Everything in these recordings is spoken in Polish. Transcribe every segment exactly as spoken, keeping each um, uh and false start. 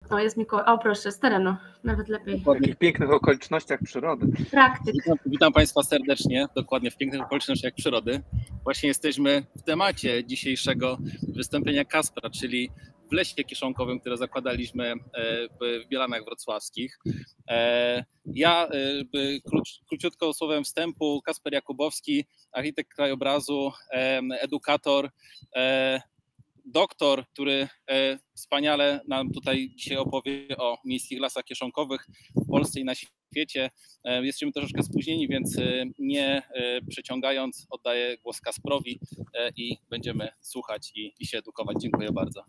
O, jest Mikołaj. O, proszę, z terenu. Nawet lepiej. W takich pięknych okolicznościach przyrody. Praktyk. Witam, witam Państwa serdecznie, dokładnie w pięknych okolicznościach przyrody. Właśnie jesteśmy w temacie dzisiejszego wystąpienia Kaspra, czyli w Lesie Kieszonkowym, które zakładaliśmy w Bielanach Wrocławskich. Ja, króciutko słowem wstępu, Kasper Jakubowski, architekt krajobrazu, edukator, doktor, który wspaniale nam tutaj dzisiaj opowie o miejskich lasach kieszonkowych w Polsce i na świecie. Jesteśmy troszeczkę spóźnieni, więc nie przeciągając, oddaję głos Kasprowi i będziemy słuchać i, i się edukować. Dziękuję bardzo.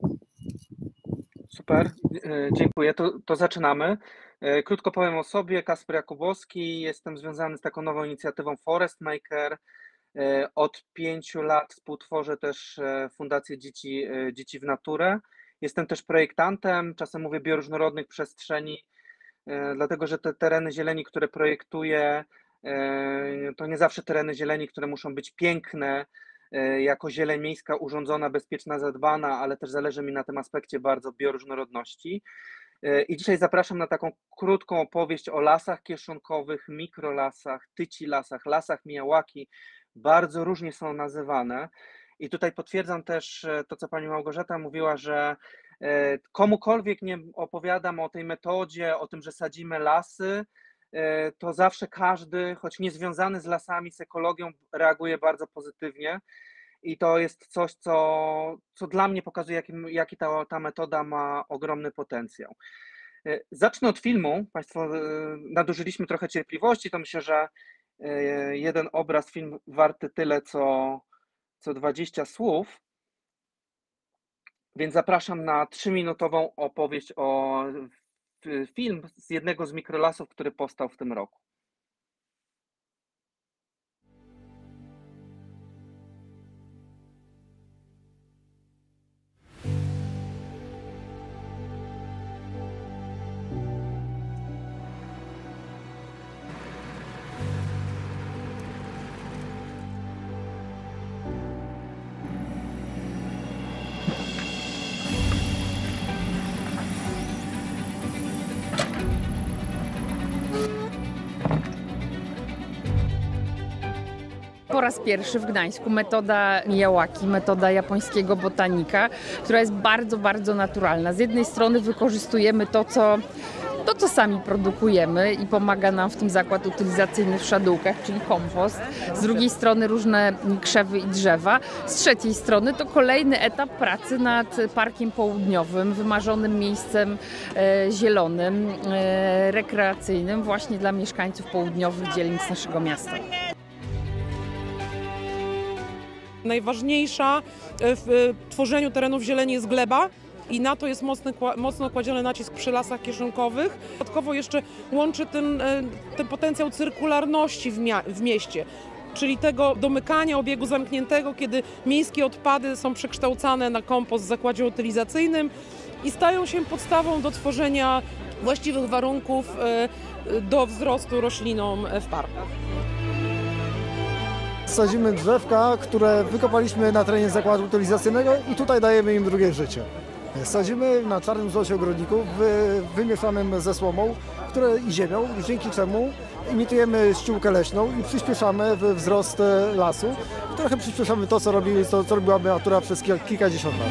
Super, dziękuję. To, to zaczynamy. Krótko powiem o sobie. Kasper Jakubowski. Jestem związany z taką nową inicjatywą Forest Maker. Od pięciu lat współtworzę też Fundację Dzieci, Dzieci w Naturę. Jestem też projektantem, czasem mówię bioróżnorodnych przestrzeni, dlatego że te tereny zieleni, które projektuję, to nie zawsze tereny zieleni, które muszą być piękne, jako zieleń miejska urządzona, bezpieczna, zadbana, ale też zależy mi na tym aspekcie bardzo bioróżnorodności. I dzisiaj zapraszam na taką krótką opowieść o lasach kieszonkowych, mikrolasach, tyci lasach, lasach Mijałaki. Bardzo różnie są nazywane i tutaj potwierdzam też to, co pani Małgorzata mówiła, że komukolwiek nie opowiadam o tej metodzie, o tym, że sadzimy lasy, to zawsze każdy, choć niezwiązany z lasami, z ekologią, reaguje bardzo pozytywnie i to jest coś, co, co dla mnie pokazuje, jaki, jaki ta, ta metoda ma ogromny potencjał. Zacznę od filmu. Państwo nadużyliśmy trochę cierpliwości, to myślę, że jeden obraz, film warty tyle, co, co dwadzieścia słów, więc zapraszam na trzyminutową opowieść o film z jednego z mikrolasów, który powstał w tym roku. Po raz pierwszy w Gdańsku metoda Mijałaki, metoda japońskiego botanika, która jest bardzo, bardzo naturalna. Z jednej strony wykorzystujemy to, co, to, co sami produkujemy i pomaga nam w tym zakład utylizacyjny w Szadółkach, czyli kompost. Z drugiej strony różne krzewy i drzewa. Z trzeciej strony to kolejny etap pracy nad Parkiem Południowym, wymarzonym miejscem e, zielonym, e, rekreacyjnym właśnie dla mieszkańców południowych dzielnic naszego miasta. Najważniejsza w tworzeniu terenów zieleni jest gleba i na to jest mocny, mocno kładziony nacisk przy lasach kieszonkowych. Dodatkowo jeszcze łączy ten, ten potencjał cyrkularności w, mia w mieście, czyli tego domykania obiegu zamkniętego, kiedy miejskie odpady są przekształcane na kompost w zakładzie utylizacyjnym i stają się podstawą do tworzenia właściwych warunków do wzrostu roślinom w parkach. Sadzimy drzewka, które wykopaliśmy na terenie zakładu utylizacyjnego i tutaj dajemy im drugie życie. Sadzimy na czarnym złocie ogrodniku, wy, wymieszanym ze słomą które, i ziemią, dzięki czemu imitujemy ściółkę leśną i przyspieszamy wzrost lasu. Trochę przyspieszamy to, co, robi, to, co robiła natura przez kilka, kilkadziesiąt lat.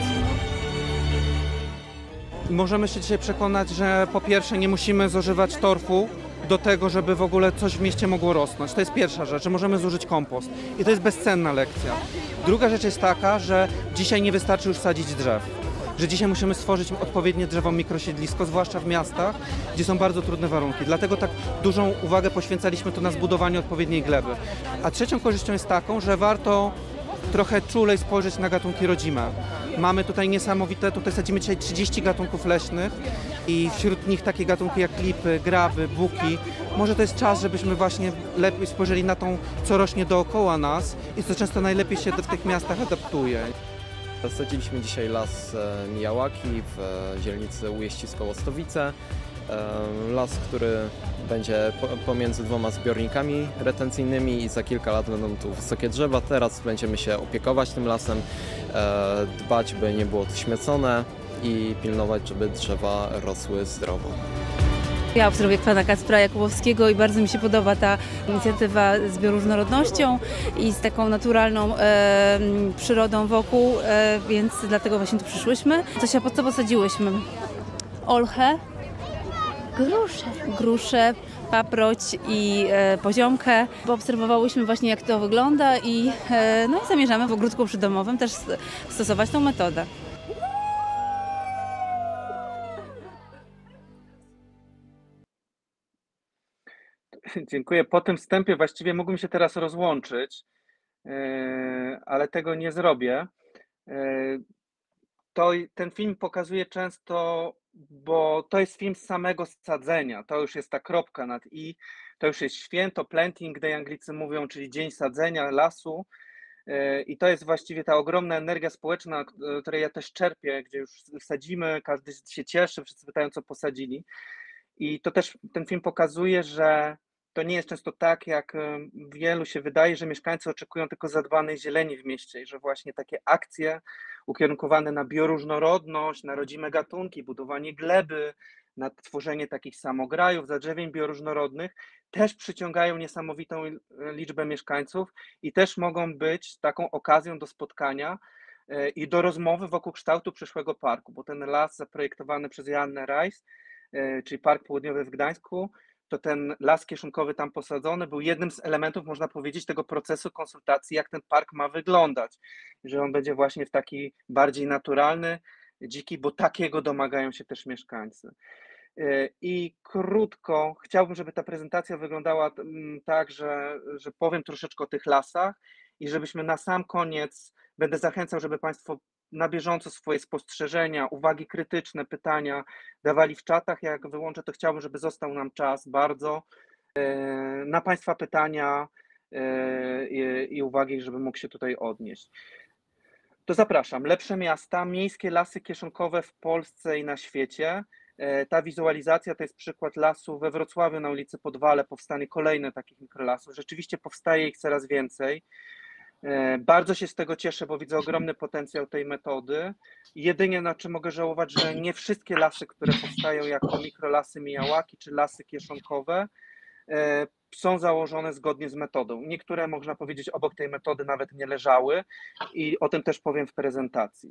Możemy się dzisiaj przekonać, że po pierwsze nie musimy zużywać torfu do tego, żeby w ogóle coś w mieście mogło rosnąć. To jest pierwsza rzecz, że możemy zużyć kompost i to jest bezcenna lekcja. Druga rzecz jest taka, że dzisiaj nie wystarczy już sadzić drzew, że dzisiaj musimy stworzyć odpowiednie drzewom mikrosiedlisko, zwłaszcza w miastach, gdzie są bardzo trudne warunki. Dlatego tak dużą uwagę poświęcaliśmy tu na zbudowanie odpowiedniej gleby. A trzecią korzyścią jest taką, że warto trochę czulej spojrzeć na gatunki rodzime. Mamy tutaj niesamowite, tutaj sadzimy dzisiaj trzydzieści gatunków leśnych i wśród nich takie gatunki jak lipy, graby, buki. Może to jest czas, żebyśmy właśnie lepiej spojrzeli na tą, co rośnie dookoła nas i co często najlepiej się w tych miastach adaptuje. Sadziliśmy dzisiaj las Mijałaki w dzielnicy Ujeścisko-Łostowice. Las, który będzie pomiędzy dwoma zbiornikami retencyjnymi i za kilka lat będą tu wysokie drzewa. Teraz będziemy się opiekować tym lasem, dbać, by nie było to śmiecone. i pilnować, żeby drzewa rosły zdrowo. Ja obserwuję pana Kacpra Jakubowskiego i bardzo mi się podoba ta inicjatywa z bioróżnorodnością i z taką naturalną e, przyrodą wokół, e, więc dlatego właśnie tu przyszłyśmy. Coś, po co posadziłyśmy? Olchę, gruszę, gruszę, paproć i e, poziomkę. Poobserwowałyśmy właśnie, jak to wygląda i, e, no i zamierzamy w ogródku przydomowym też stosować tą metodę. Dziękuję. Po tym wstępie właściwie mógłbym się teraz rozłączyć, ale tego nie zrobię. To, ten film pokazuje często, bo to jest film z samego sadzenia, to już jest ta kropka nad i, to już jest święto, planting day Anglicy mówią, czyli dzień sadzenia lasu i to jest właściwie ta ogromna energia społeczna, której ja też czerpię, gdzie już sadzimy, każdy się cieszy, wszyscy pytają, co posadzili i to też ten film pokazuje, że to nie jest często tak, jak wielu się wydaje, że mieszkańcy oczekują tylko zadbanej zieleni w mieście i że właśnie takie akcje ukierunkowane na bioróżnorodność, na rodzime gatunki, budowanie gleby, na tworzenie takich samograjów, zadrzewień bioróżnorodnych też przyciągają niesamowitą liczbę mieszkańców i też mogą być taką okazją do spotkania i do rozmowy wokół kształtu przyszłego parku, bo ten las zaprojektowany przez Joannę Reiss, czyli Park Południowy w Gdańsku, to ten las kieszonkowy tam posadzony był jednym z elementów, można powiedzieć, tego procesu konsultacji, jak ten park ma wyglądać, że on będzie właśnie w taki bardziej naturalny, dziki, bo takiego domagają się też mieszkańcy. I krótko, chciałbym, żeby ta prezentacja wyglądała tak, że, że powiem troszeczkę o tych lasach i żebyśmy na sam koniec, będę zachęcał, żeby Państwo na bieżąco swoje spostrzeżenia, uwagi krytyczne, pytania dawali w czatach. Jak wyłączę, to chciałbym, żeby został nam czas bardzo na Państwa pytania i, i uwagi, żeby mógł się tutaj odnieść. To zapraszam. Lepsze miasta, miejskie lasy kieszonkowe w Polsce i na świecie. Ta wizualizacja to jest przykład lasu we Wrocławiu na ulicy Podwale, powstanie kolejne takich mikrolasów. Rzeczywiście powstaje ich coraz więcej. Bardzo się z tego cieszę, bo widzę ogromny potencjał tej metody. Jedynie na czym mogę żałować, że nie wszystkie lasy, które powstają jako mikrolasy Miyawaki czy lasy kieszonkowe, są założone zgodnie z metodą. Niektóre, można powiedzieć, obok tej metody nawet nie leżały i o tym też powiem w prezentacji.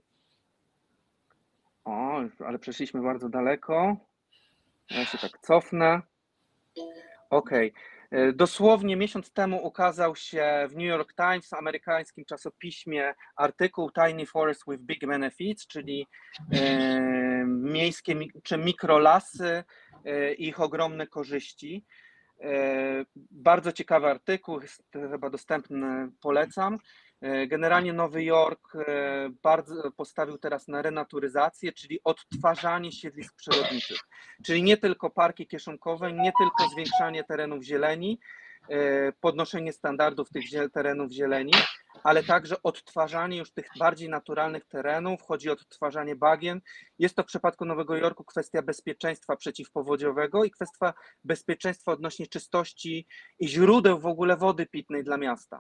O, ale przeszliśmy bardzo daleko. Ja się tak cofnę. Okej. Dosłownie miesiąc temu ukazał się w New York Times, amerykańskim czasopiśmie, artykuł Tiny Forest with Big Benefits, czyli e, miejskie czy mikrolasy e, i ich ogromne korzyści. E, bardzo ciekawy artykuł, jest chyba dostępny, polecam. Generalnie Nowy Jork bardzo postawił teraz na renaturyzację, czyli odtwarzanie siedlisk przyrodniczych. Czyli nie tylko parki kieszonkowe, nie tylko zwiększanie terenów zieleni, podnoszenie standardów tych terenów zieleni, ale także odtwarzanie już tych bardziej naturalnych terenów, chodzi o odtwarzanie bagien. Jest to w przypadku Nowego Jorku kwestia bezpieczeństwa przeciwpowodziowego i kwestia bezpieczeństwa odnośnie czystości i źródeł w ogóle wody pitnej dla miasta.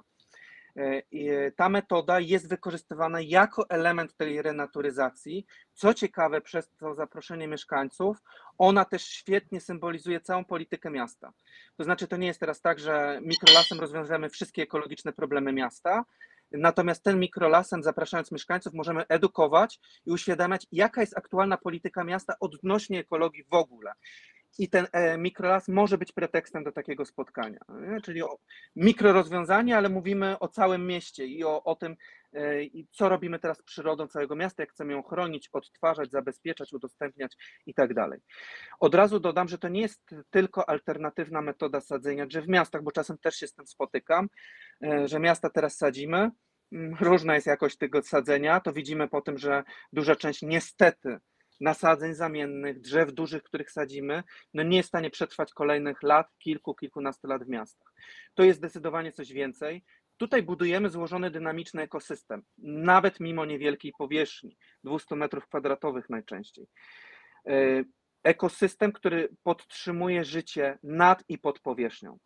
Ta metoda jest wykorzystywana jako element tej renaturyzacji. Co ciekawe, przez to zaproszenie mieszkańców, ona też świetnie symbolizuje całą politykę miasta. To znaczy, to nie jest teraz tak, że mikrolasem rozwiążemy wszystkie ekologiczne problemy miasta, natomiast ten mikrolasem, zapraszając mieszkańców, możemy edukować i uświadamiać, jaka jest aktualna polityka miasta odnośnie ekologii w ogóle. I ten mikrolas może być pretekstem do takiego spotkania, nie? Czyli o mikrorozwiązanie, ale mówimy o całym mieście i o, o tym, co robimy teraz z przyrodą całego miasta, jak chcemy ją chronić, odtwarzać, zabezpieczać, udostępniać i tak dalej. Od razu dodam, że to nie jest tylko alternatywna metoda sadzenia drzew w miastach, bo czasem też się z tym spotykam, że miasta teraz sadzimy, różna jest jakość tego sadzenia, to widzimy po tym, że duża część niestety nasadzeń zamiennych, drzew dużych, których sadzimy, no nie jest w stanie przetrwać kolejnych lat, kilku, kilkunastu lat w miastach. To jest zdecydowanie coś więcej. Tutaj budujemy złożony, dynamiczny ekosystem, nawet mimo niewielkiej powierzchni, dwieście metrów kwadratowych najczęściej. Ekosystem, który podtrzymuje życie nad i pod powierzchnią.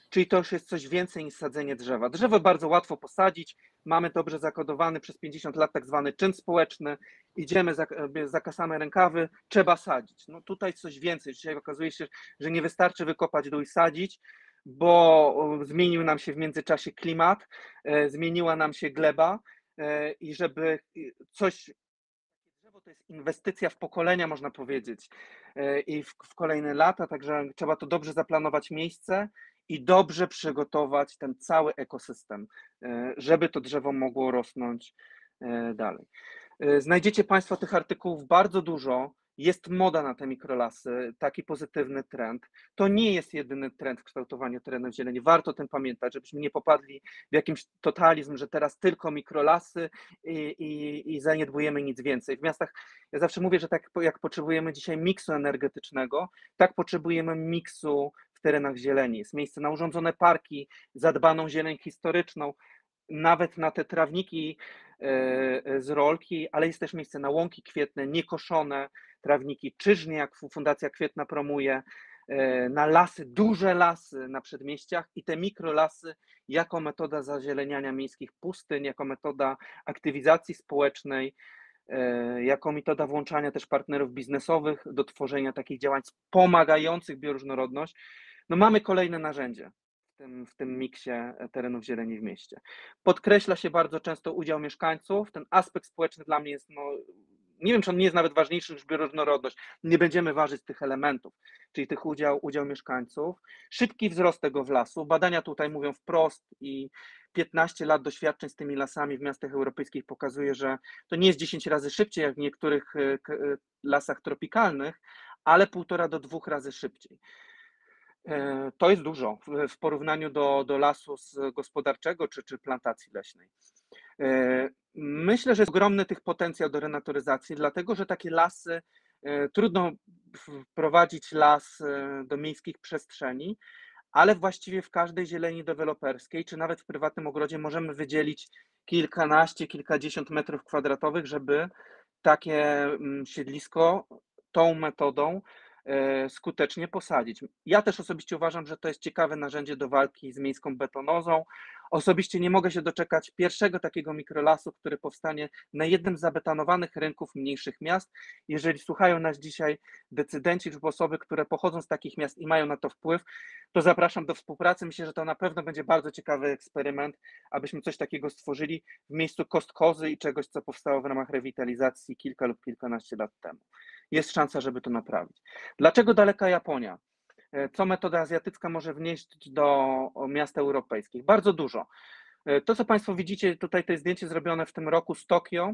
czyli to już jest coś więcej niż sadzenie drzewa. Drzewo bardzo łatwo posadzić, mamy dobrze zakodowany przez pięćdziesiąt lat tak zwany czyn społeczny, idziemy, zakasamy rękawy, trzeba sadzić. No tutaj coś więcej, dzisiaj okazuje się, że nie wystarczy wykopać dół i sadzić, bo zmienił nam się w międzyczasie klimat, zmieniła nam się gleba i żeby coś, drzewo to jest inwestycja w pokolenia, można powiedzieć, i w, w kolejne lata, także trzeba to dobrze zaplanować miejsce i dobrze przygotować ten cały ekosystem, żeby to drzewo mogło rosnąć dalej. Znajdziecie Państwo tych artykułów bardzo dużo. Jest moda na te mikrolasy, taki pozytywny trend. To nie jest jedyny trend w kształtowaniu terenów zieleni. Warto o tym pamiętać, żebyśmy nie popadli w jakimś totalizm, że teraz tylko mikrolasy i, i, i zaniedbujemy nic więcej. W miastach, ja zawsze mówię, że tak jak potrzebujemy dzisiaj miksu energetycznego, tak potrzebujemy miksu w terenach zieleni. Jest miejsce na urządzone parki, zadbaną zieleń historyczną, nawet na te trawniki z rolki, ale jest też miejsce na łąki kwietne, niekoszone trawniki, czyżnie, jak Fundacja Kwietna promuje, na lasy, duże lasy na przedmieściach i te mikrolasy jako metoda zazieleniania miejskich pustyń, jako metoda aktywizacji społecznej, jako metoda włączania też partnerów biznesowych do tworzenia takich działań wspomagających bioróżnorodność. No mamy kolejne narzędzie w tym, w tym miksie terenów zieleni w mieście. Podkreśla się bardzo często udział mieszkańców, ten aspekt społeczny dla mnie jest, no, nie wiem, czy on nie jest nawet ważniejszy niż bioróżnorodność, nie będziemy ważyć tych elementów, czyli tych udział, udział mieszkańców. Szybki wzrost tego w lasu, badania tutaj mówią wprost i piętnaście lat doświadczeń z tymi lasami w miastach europejskich pokazuje, że to nie jest dziesięć razy szybciej jak w niektórych lasach tropikalnych, ale półtora do dwóch razy szybciej. To jest dużo w porównaniu do, do lasu gospodarczego czy, czy plantacji leśnej. Myślę, że jest ogromny tych potencjał do renaturyzacji, dlatego że takie lasy, trudno wprowadzić las do miejskich przestrzeni, ale właściwie w każdej zieleni deweloperskiej, czy nawet w prywatnym ogrodzie możemy wydzielić kilkanaście, kilkadziesiąt metrów kwadratowych, żeby takie siedlisko tą metodą skutecznie posadzić. Ja też osobiście uważam, że to jest ciekawe narzędzie do walki z miejską betonozą. Osobiście nie mogę się doczekać pierwszego takiego mikrolasu, który powstanie na jednym z zabetonowanych rynków mniejszych miast. Jeżeli słuchają nas dzisiaj decydenci lub osoby, które pochodzą z takich miast i mają na to wpływ, to zapraszam do współpracy. Myślę, że to na pewno będzie bardzo ciekawy eksperyment, abyśmy coś takiego stworzyli w miejscu kostkozy i czegoś, co powstało w ramach rewitalizacji kilka lub kilkanaście lat temu. Jest szansa, żeby to naprawić. Dlaczego daleka Japonia? Co metoda azjatycka może wnieść do miast europejskich? Bardzo dużo. To, co Państwo widzicie, tutaj to jest zdjęcie zrobione w tym roku z Tokio.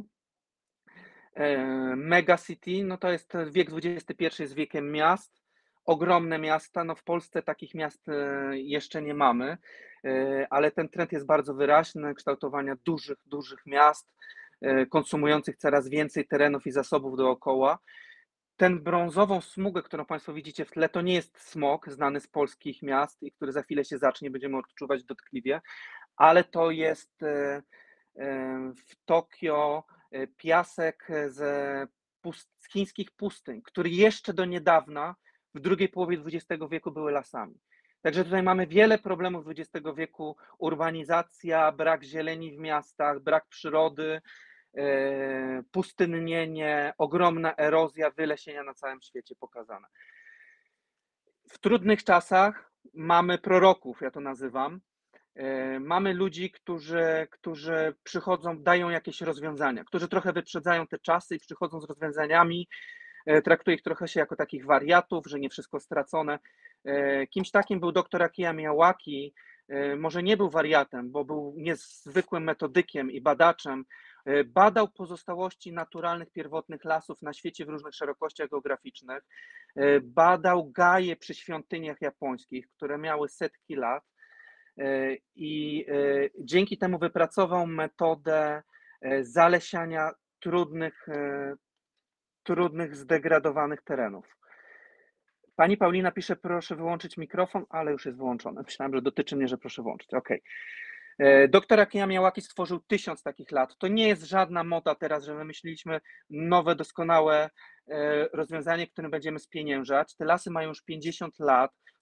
Mega City, no to jest wiek dwudziesty pierwszy, jest wiekiem miast. Ogromne miasta, no w Polsce takich miast jeszcze nie mamy, ale ten trend jest bardzo wyraźny, kształtowania dużych, dużych miast, konsumujących coraz więcej terenów i zasobów dookoła. Ten brązową smugę, którą Państwo widzicie w tle, to nie jest smog znany z polskich miast i który za chwilę się zacznie, będziemy odczuwać dotkliwie, ale to jest w Tokio piasek z, pust- z chińskich pustyń, który jeszcze do niedawna w drugiej połowie dwudziestego wieku były lasami. Także tutaj mamy wiele problemów dwudziestego wieku, urbanizacja, brak zieleni w miastach, brak przyrody, pustynnienie, ogromna erozja, wylesienia na całym świecie pokazane. W trudnych czasach mamy proroków, ja to nazywam. Mamy ludzi, którzy, którzy przychodzą, dają jakieś rozwiązania, którzy trochę wyprzedzają te czasy i przychodzą z rozwiązaniami. Traktuję ich trochę się jako takich wariatów, że nie wszystko stracone. Kimś takim był doktor Akija Miyawaki. Może nie był wariatem, bo był niezwykłym metodykiem i badaczem. Badał pozostałości naturalnych, pierwotnych lasów na świecie w różnych szerokościach geograficznych. Badał gaje przy świątyniach japońskich, które miały setki lat i dzięki temu wypracował metodę zalesiania trudnych, trudnych, zdegradowanych terenów. Pani Paulina pisze, proszę wyłączyć mikrofon, ale już jest wyłączony. Myślałem, że dotyczy mnie, że proszę włączyć. Ok. Doktor Akija Miyawaki stworzył tysiąc takich lat. To nie jest żadna moda teraz, że wymyśliliśmy nowe, doskonałe rozwiązanie, którym będziemy spieniężać. Te lasy mają już pięćdziesiąt lat,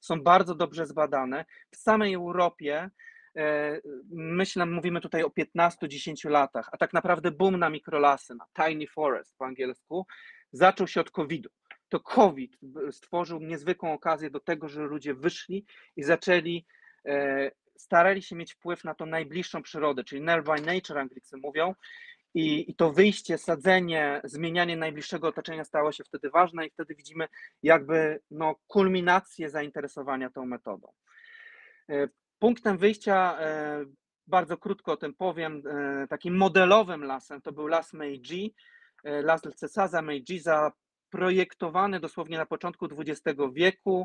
są bardzo dobrze zbadane. W samej Europie, myślę, mówimy tutaj o piętnastu do dziesięciu latach, a tak naprawdę boom na mikrolasy, na tiny forest po angielsku, zaczął się od kowida. To COVID stworzył niezwykłą okazję do tego, że ludzie wyszli i zaczęli, starali się mieć wpływ na tą najbliższą przyrodę, czyli nearby nature Anglicy mówią, i, i to wyjście, sadzenie, zmienianie najbliższego otoczenia stało się wtedy ważne i wtedy widzimy jakby no, kulminację zainteresowania tą metodą. Punktem wyjścia, bardzo krótko o tym powiem, takim modelowym lasem to był las Meiji, las Cesaza Meiji, zaprojektowany dosłownie na początku dwudziestego wieku,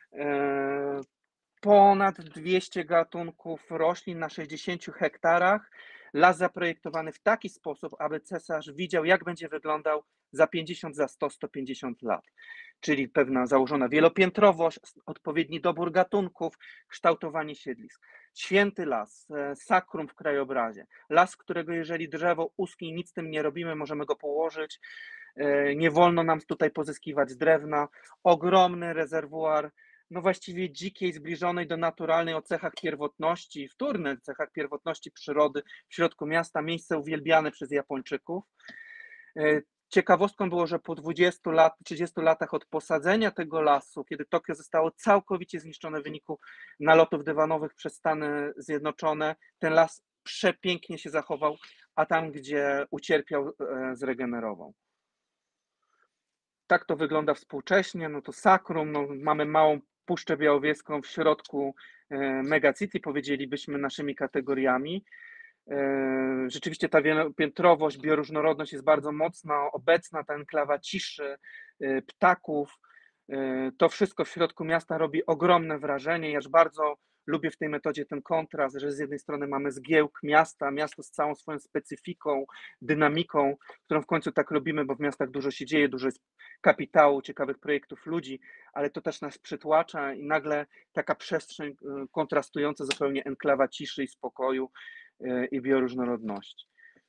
ponad dwieście gatunków roślin na sześćdziesięciu hektarach, las zaprojektowany w taki sposób, aby cesarz widział, jak będzie wyglądał za pięćdziesiąt, za sto, sto pięćdziesiąt lat. Czyli pewna założona wielopiętrowość, odpowiedni dobór gatunków, kształtowanie siedlisk. Święty las, sakrum w krajobrazie, las, którego jeżeli drzewo uschnie, nic z tym nie robimy, możemy go położyć, nie wolno nam tutaj pozyskiwać drewna, ogromny rezerwuar, no właściwie dzikiej, zbliżonej do naturalnej o cechach pierwotności, wtórnych cechach pierwotności przyrody w środku miasta, miejsce uwielbiane przez Japończyków. Ciekawostką było, że po dwudziestu lat, trzydziestu latach od posadzenia tego lasu, kiedy Tokio zostało całkowicie zniszczone w wyniku nalotów dywanowych przez Stany Zjednoczone, ten las przepięknie się zachował, a tam, gdzie ucierpiał, zregenerował. Tak to wygląda współcześnie, no to sakrum, no mamy małą Puszczę Białowieską w środku megacity, powiedzielibyśmy naszymi kategoriami. Rzeczywiście ta wielopiętrowość, bioróżnorodność jest bardzo mocna, obecna, ta enklawa ciszy, ptaków, to wszystko w środku miasta robi ogromne wrażenie. Ja już bardzo lubię w tej metodzie ten kontrast, że z jednej strony mamy zgiełk miasta, miasto z całą swoją specyfiką, dynamiką, którą w końcu tak lubimy, bo w miastach dużo się dzieje, dużo jest kapitału, ciekawych projektów, ludzi, ale to też nas przytłacza i nagle taka przestrzeń kontrastująca zupełnie enklawa ciszy i spokoju i bioróżnorodności.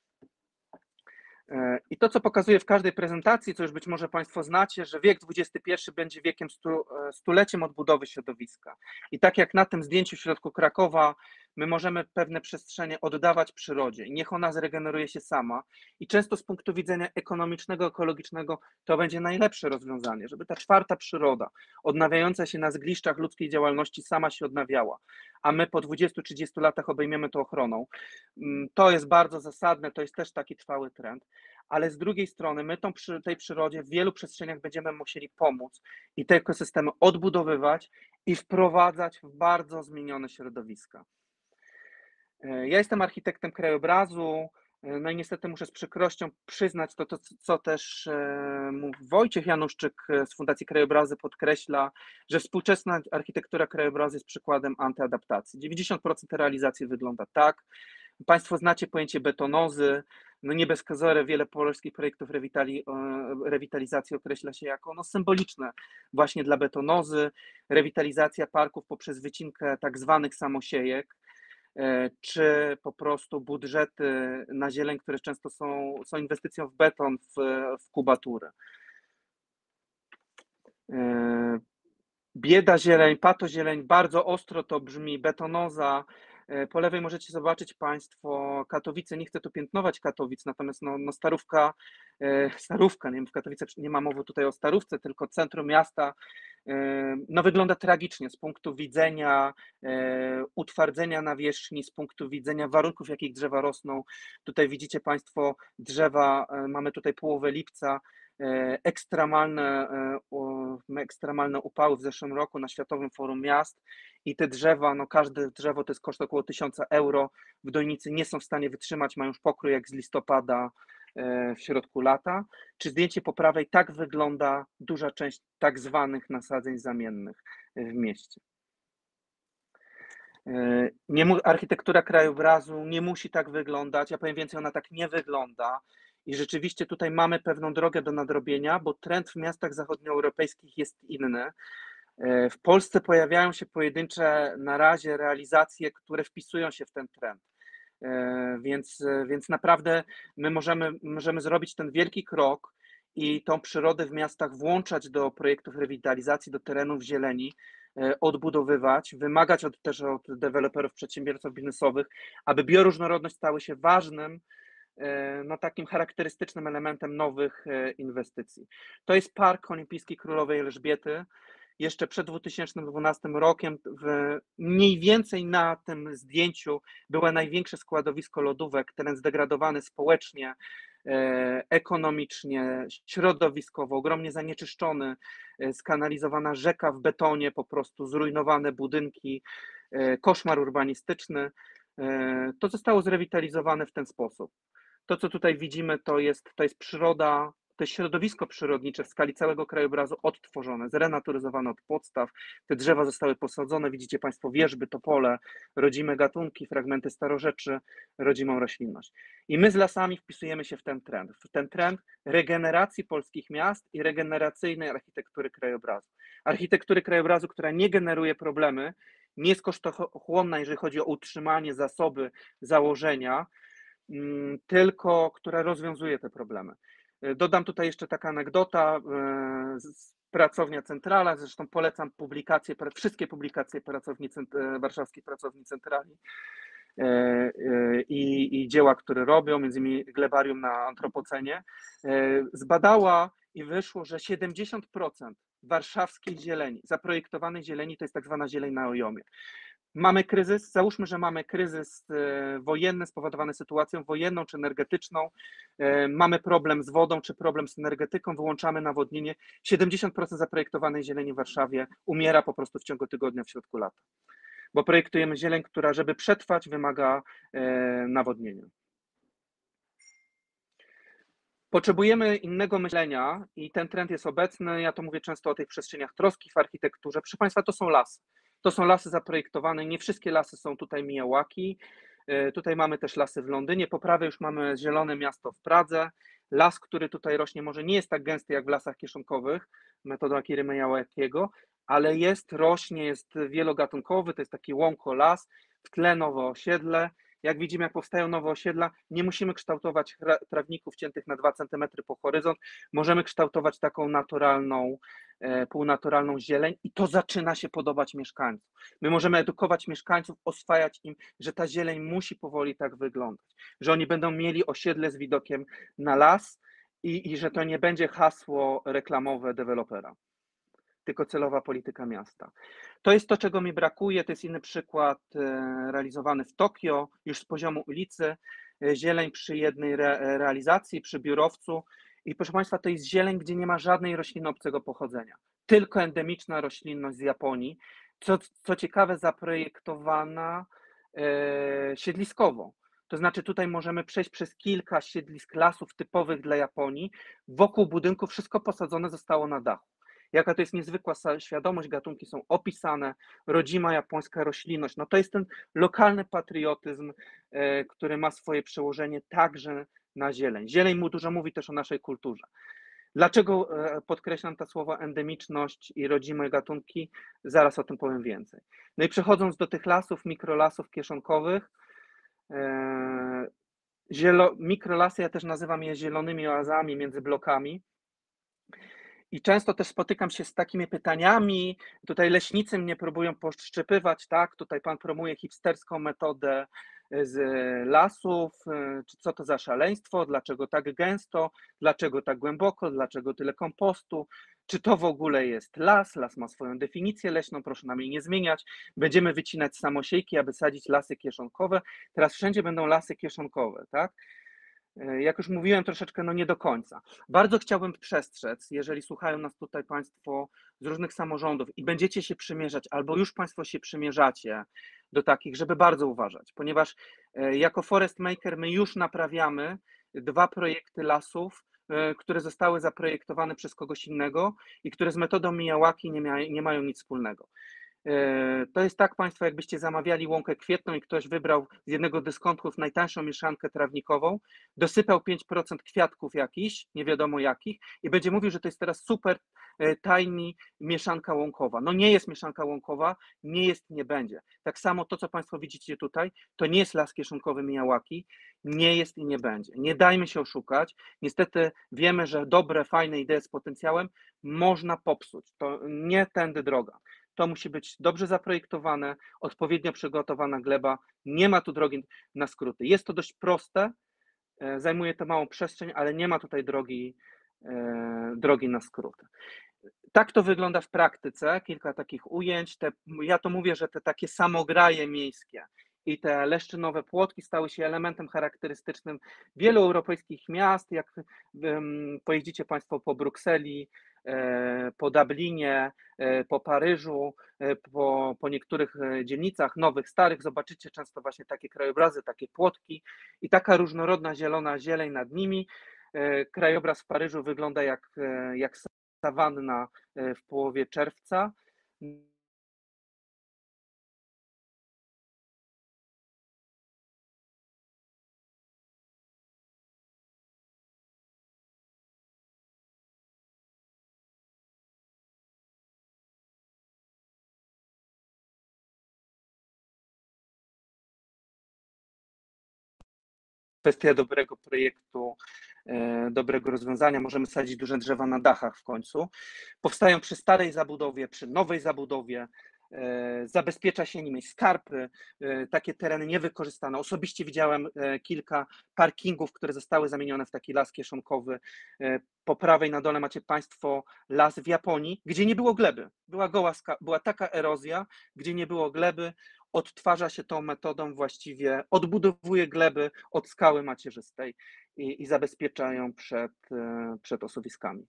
I to, co pokazuję w każdej prezentacji, co już być może Państwo znacie, że wiek dwudziesty pierwszy będzie wiekiem stu, stuleciem odbudowy środowiska. I tak jak na tym zdjęciu w środku Krakowa, my możemy pewne przestrzenie oddawać przyrodzie i niech ona zregeneruje się sama. I często z punktu widzenia ekonomicznego, ekologicznego to będzie najlepsze rozwiązanie, żeby ta czwarta przyroda, odnawiająca się na zgliszczach ludzkiej działalności, sama się odnawiała. A my po dwudziestu trzydziestu latach obejmiemy to ochroną. To jest bardzo zasadne, to jest też taki trwały trend. Ale z drugiej strony my tą, tej przyrodzie w wielu przestrzeniach będziemy musieli pomóc i te ekosystemy odbudowywać i wprowadzać w bardzo zmienione środowiska. Ja jestem architektem krajobrazu, no i niestety muszę z przykrością przyznać to, to co też Wojciech Januszczyk z Fundacji Krajobrazy podkreśla, że współczesna architektura krajobrazu jest przykładem antyadaptacji. dziewięćdziesiąt procent realizacji wygląda tak. Państwo znacie pojęcie betonozy, no nie bez kozery wiele polskich projektów rewitali, rewitalizacji określa się jako no, symboliczne właśnie dla betonozy, rewitalizacja parków poprzez wycinkę tak zwanych samosiejek, czy po prostu budżety na zieleń, które często są, są inwestycją w beton, w, w kubaturę. Bieda zieleń, patozieleń, bardzo ostro to brzmi, betonoza. Po lewej możecie zobaczyć Państwo Katowice, nie chcę tu piętnować Katowic, natomiast no, no starówka, starówka, nie wiem, w Katowicach nie ma mowy tutaj o starówce, tylko centrum miasta, no wygląda tragicznie z punktu widzenia utwardzenia nawierzchni, z punktu widzenia warunków, w jakich drzewa rosną. Tutaj widzicie Państwo drzewa, mamy tutaj połowę lipca, ekstremalne, ekstremalne upały w zeszłym roku na Światowym Forum Miast i te drzewa, no każde drzewo to jest koszt około tysiąca euro, w Dojnicy nie są w stanie wytrzymać, mają już pokrój jak z listopada w środku lata. Czy zdjęcie po prawej, tak wygląda duża część tak zwanych nasadzeń zamiennych w mieście. Nie, architektura krajobrazu nie musi tak wyglądać, ja powiem więcej, ona tak nie wygląda. I rzeczywiście tutaj mamy pewną drogę do nadrobienia, bo trend w miastach zachodnioeuropejskich jest inny. W Polsce pojawiają się pojedyncze na razie realizacje, które wpisują się w ten trend. Więc, więc naprawdę my możemy, możemy zrobić ten wielki krok i tą przyrodę w miastach włączać do projektów rewitalizacji, do terenów zieleni, odbudowywać, wymagać od, też od deweloperów, przedsiębiorców biznesowych, aby bioróżnorodność stały się ważnym, no takim charakterystycznym elementem nowych inwestycji. To jest Park Olimpijski Królowej Elżbiety. Jeszcze przed dwa tysiące dwunastym rokiem w, mniej więcej na tym zdjęciu było największe składowisko lodówek, teren zdegradowany społecznie, ekonomicznie, środowiskowo, ogromnie zanieczyszczony, skanalizowana rzeka w betonie, po prostu zrujnowane budynki, koszmar urbanistyczny. To zostało zrewitalizowane w ten sposób. To, co tutaj widzimy, to jest, to jest przyroda, to jest środowisko przyrodnicze w skali całego krajobrazu odtworzone, zrenaturyzowane od podstaw. Te drzewa zostały posadzone, widzicie Państwo wierzby, topole, rodzime gatunki, fragmenty starorzeczy, rodzimą roślinność. I my z lasami wpisujemy się w ten trend, w ten trend regeneracji polskich miast i regeneracyjnej architektury krajobrazu. Architektury krajobrazu, która nie generuje problemy, nie jest kosztochłonna, jeżeli chodzi o utrzymanie, zasoby, założenia, tylko która rozwiązuje te problemy. Dodam tutaj jeszcze taka anegdota, pracownia Centrala, zresztą polecam publikacje, wszystkie publikacje pracowni, warszawskiej pracowni Centrali i, i dzieła, które robią, między innymi glebarium na antropocenie, zbadała i wyszło, że siedemdziesiąt procent warszawskiej zieleni, zaprojektowanej zieleni, to jest tak zwana zieleń na ojomie. Mamy kryzys, załóżmy, że mamy kryzys wojenny spowodowany sytuacją wojenną czy energetyczną, mamy problem z wodą czy problem z energetyką, wyłączamy nawodnienie, siedemdziesiąt procent zaprojektowanej zieleni w Warszawie umiera po prostu w ciągu tygodnia w środku lata, bo projektujemy zieleń, która żeby przetrwać wymaga nawodnienia. Potrzebujemy innego myślenia i ten trend jest obecny, ja to mówię często o tych przestrzeniach troski w architekturze, proszę Państwa, to są lasy. To są lasy zaprojektowane, nie wszystkie lasy są tutaj Miyawaki, tutaj mamy też lasy w Londynie, po prawej już mamy zielone miasto w Pradze, las, który tutaj rośnie może nie jest tak gęsty jak w lasach kieszonkowych, metodą Akiry Miyawakiego, ale jest, rośnie, jest wielogatunkowy, to jest taki łąko las, w tle nowe osiedle. Jak widzimy, jak powstają nowe osiedla, nie musimy kształtować trawników ciętych na dwa centymetry po horyzont, możemy kształtować taką naturalną, półnaturalną zieleń i to zaczyna się podobać mieszkańcom. My możemy edukować mieszkańców, oswajać im, że ta zieleń musi powoli tak wyglądać, że oni będą mieli osiedle z widokiem na las i, i że to nie będzie hasło reklamowe dewelopera, tylko celowa polityka miasta. To jest to, czego mi brakuje, to jest inny przykład realizowany w Tokio, już z poziomu ulicy, zieleń przy jednej re realizacji, przy biurowcu i proszę Państwa, to jest zieleń, gdzie nie ma żadnej rośliny obcego pochodzenia, tylko endemiczna roślinność z Japonii, co, co ciekawe zaprojektowana e, siedliskowo. To znaczy tutaj możemy przejść przez kilka siedlisk lasów typowych dla Japonii, wokół budynku wszystko posadzone zostało na dachu. Jaka to jest niezwykła świadomość, gatunki są opisane, rodzima japońska roślinność. No to jest ten lokalny patriotyzm, który ma swoje przełożenie także na zieleń. Zieleń mu dużo mówi też o naszej kulturze. Dlaczego podkreślam to słowo endemiczność i rodzime gatunki? Zaraz o tym powiem więcej. No i przechodząc do tych lasów, mikrolasów kieszonkowych, zielo, mikrolasy ja też nazywam je zielonymi oazami między blokami. I często też spotykam się z takimi pytaniami, tutaj leśnicy mnie próbują poszczypywać, tak, tutaj pan promuje hipsterską metodę z lasów, czy co to za szaleństwo, dlaczego tak gęsto, dlaczego tak głęboko, dlaczego tyle kompostu, czy to w ogóle jest las, las ma swoją definicję leśną, proszę nam jej nie zmieniać, będziemy wycinać samosiejki, aby sadzić lasy kieszonkowe, teraz wszędzie będą lasy kieszonkowe, tak? Jak już mówiłem, troszeczkę no nie do końca. Bardzo chciałbym przestrzec, jeżeli słuchają nas tutaj Państwo z różnych samorządów i będziecie się przymierzać, albo już Państwo się przymierzacie do takich, żeby bardzo uważać, ponieważ jako Forest Maker my już naprawiamy dwa projekty lasów, które zostały zaprojektowane przez kogoś innego i które z metodą Miyawaki nie, mia, nie mają nic wspólnego. To jest tak, Państwo, jakbyście zamawiali łąkę kwietną i ktoś wybrał z jednego dyskontów najtańszą mieszankę trawnikową, dosypał pięć procent kwiatków jakichś, nie wiadomo jakich, i będzie mówił, że to jest teraz super tajni mieszanka łąkowa. No nie jest mieszanka łąkowa, nie jest, nie będzie. Tak samo to, co Państwo widzicie tutaj, to nie jest las kieszonkowy Miyawaki, nie jest i nie będzie. Nie dajmy się oszukać. Niestety wiemy, że dobre, fajne idee z potencjałem można popsuć. To nie tędy droga. To musi być dobrze zaprojektowane, odpowiednio przygotowana gleba. Nie ma tu drogi na skróty. Jest to dość proste, zajmuje to małą przestrzeń, ale nie ma tutaj drogi, drogi na skróty. Tak to wygląda w praktyce, kilka takich ujęć. Te, ja to mówię, że te takie samograje miejskie i te leszczynowe płotki stały się elementem charakterystycznym wielu europejskich miast. Jak um, pojeździcie Państwo po Brukseli, e, po Dublinie, e, po Paryżu, e, po, po niektórych dzielnicach nowych, starych, zobaczycie często właśnie takie krajobrazy, takie płotki i taka różnorodna zielona zieleń nad nimi. E, krajobraz w Paryżu wygląda jak, e, jak sawanna w połowie czerwca. Kwestia dobrego projektu, dobrego rozwiązania. Możemy sadzić duże drzewa na dachach w końcu. Powstają przy starej zabudowie, przy nowej zabudowie. Zabezpiecza się nimi skarpy, takie tereny niewykorzystane. Osobiście widziałem kilka parkingów, które zostały zamienione w taki las kieszonkowy. Po prawej na dole macie Państwo las w Japonii, gdzie nie było gleby. Była goła, była taka erozja, gdzie nie było gleby. Odtwarza się tą metodą, właściwie odbudowuje gleby od skały macierzystej i, i zabezpiecza ją przed, przed osuwiskami.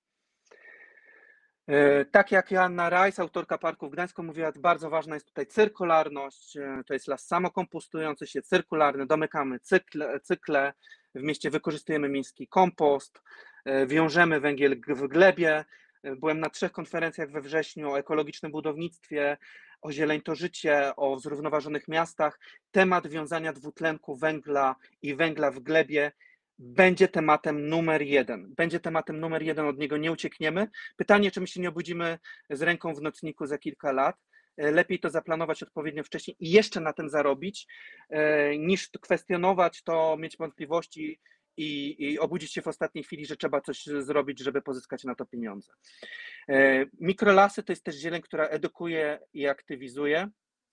Tak jak Joanna Rajs, autorka Parku w Gdańsku, mówiła, bardzo ważna jest tutaj cyrkularność. To jest las samokompostujący się, cyrkularny, domykamy cykle, cykle. W mieście wykorzystujemy miejski kompost, wiążemy węgiel w glebie. Byłem na trzech konferencjach we wrześniu o ekologicznym budownictwie, o zieleń to życie, o zrównoważonych miastach. Temat wiązania dwutlenku węgla i węgla w glebie będzie tematem numer jeden. Będzie tematem numer jeden, od niego nie uciekniemy. Pytanie, czy my się nie obudzimy z ręką w nocniku za kilka lat. Lepiej to zaplanować odpowiednio wcześniej i jeszcze na tym zarobić, niż kwestionować to, mieć wątpliwości i, i obudzić się w ostatniej chwili, że trzeba coś zrobić, żeby pozyskać na to pieniądze. Mikrolasy to jest też zieleń, która edukuje i aktywizuje.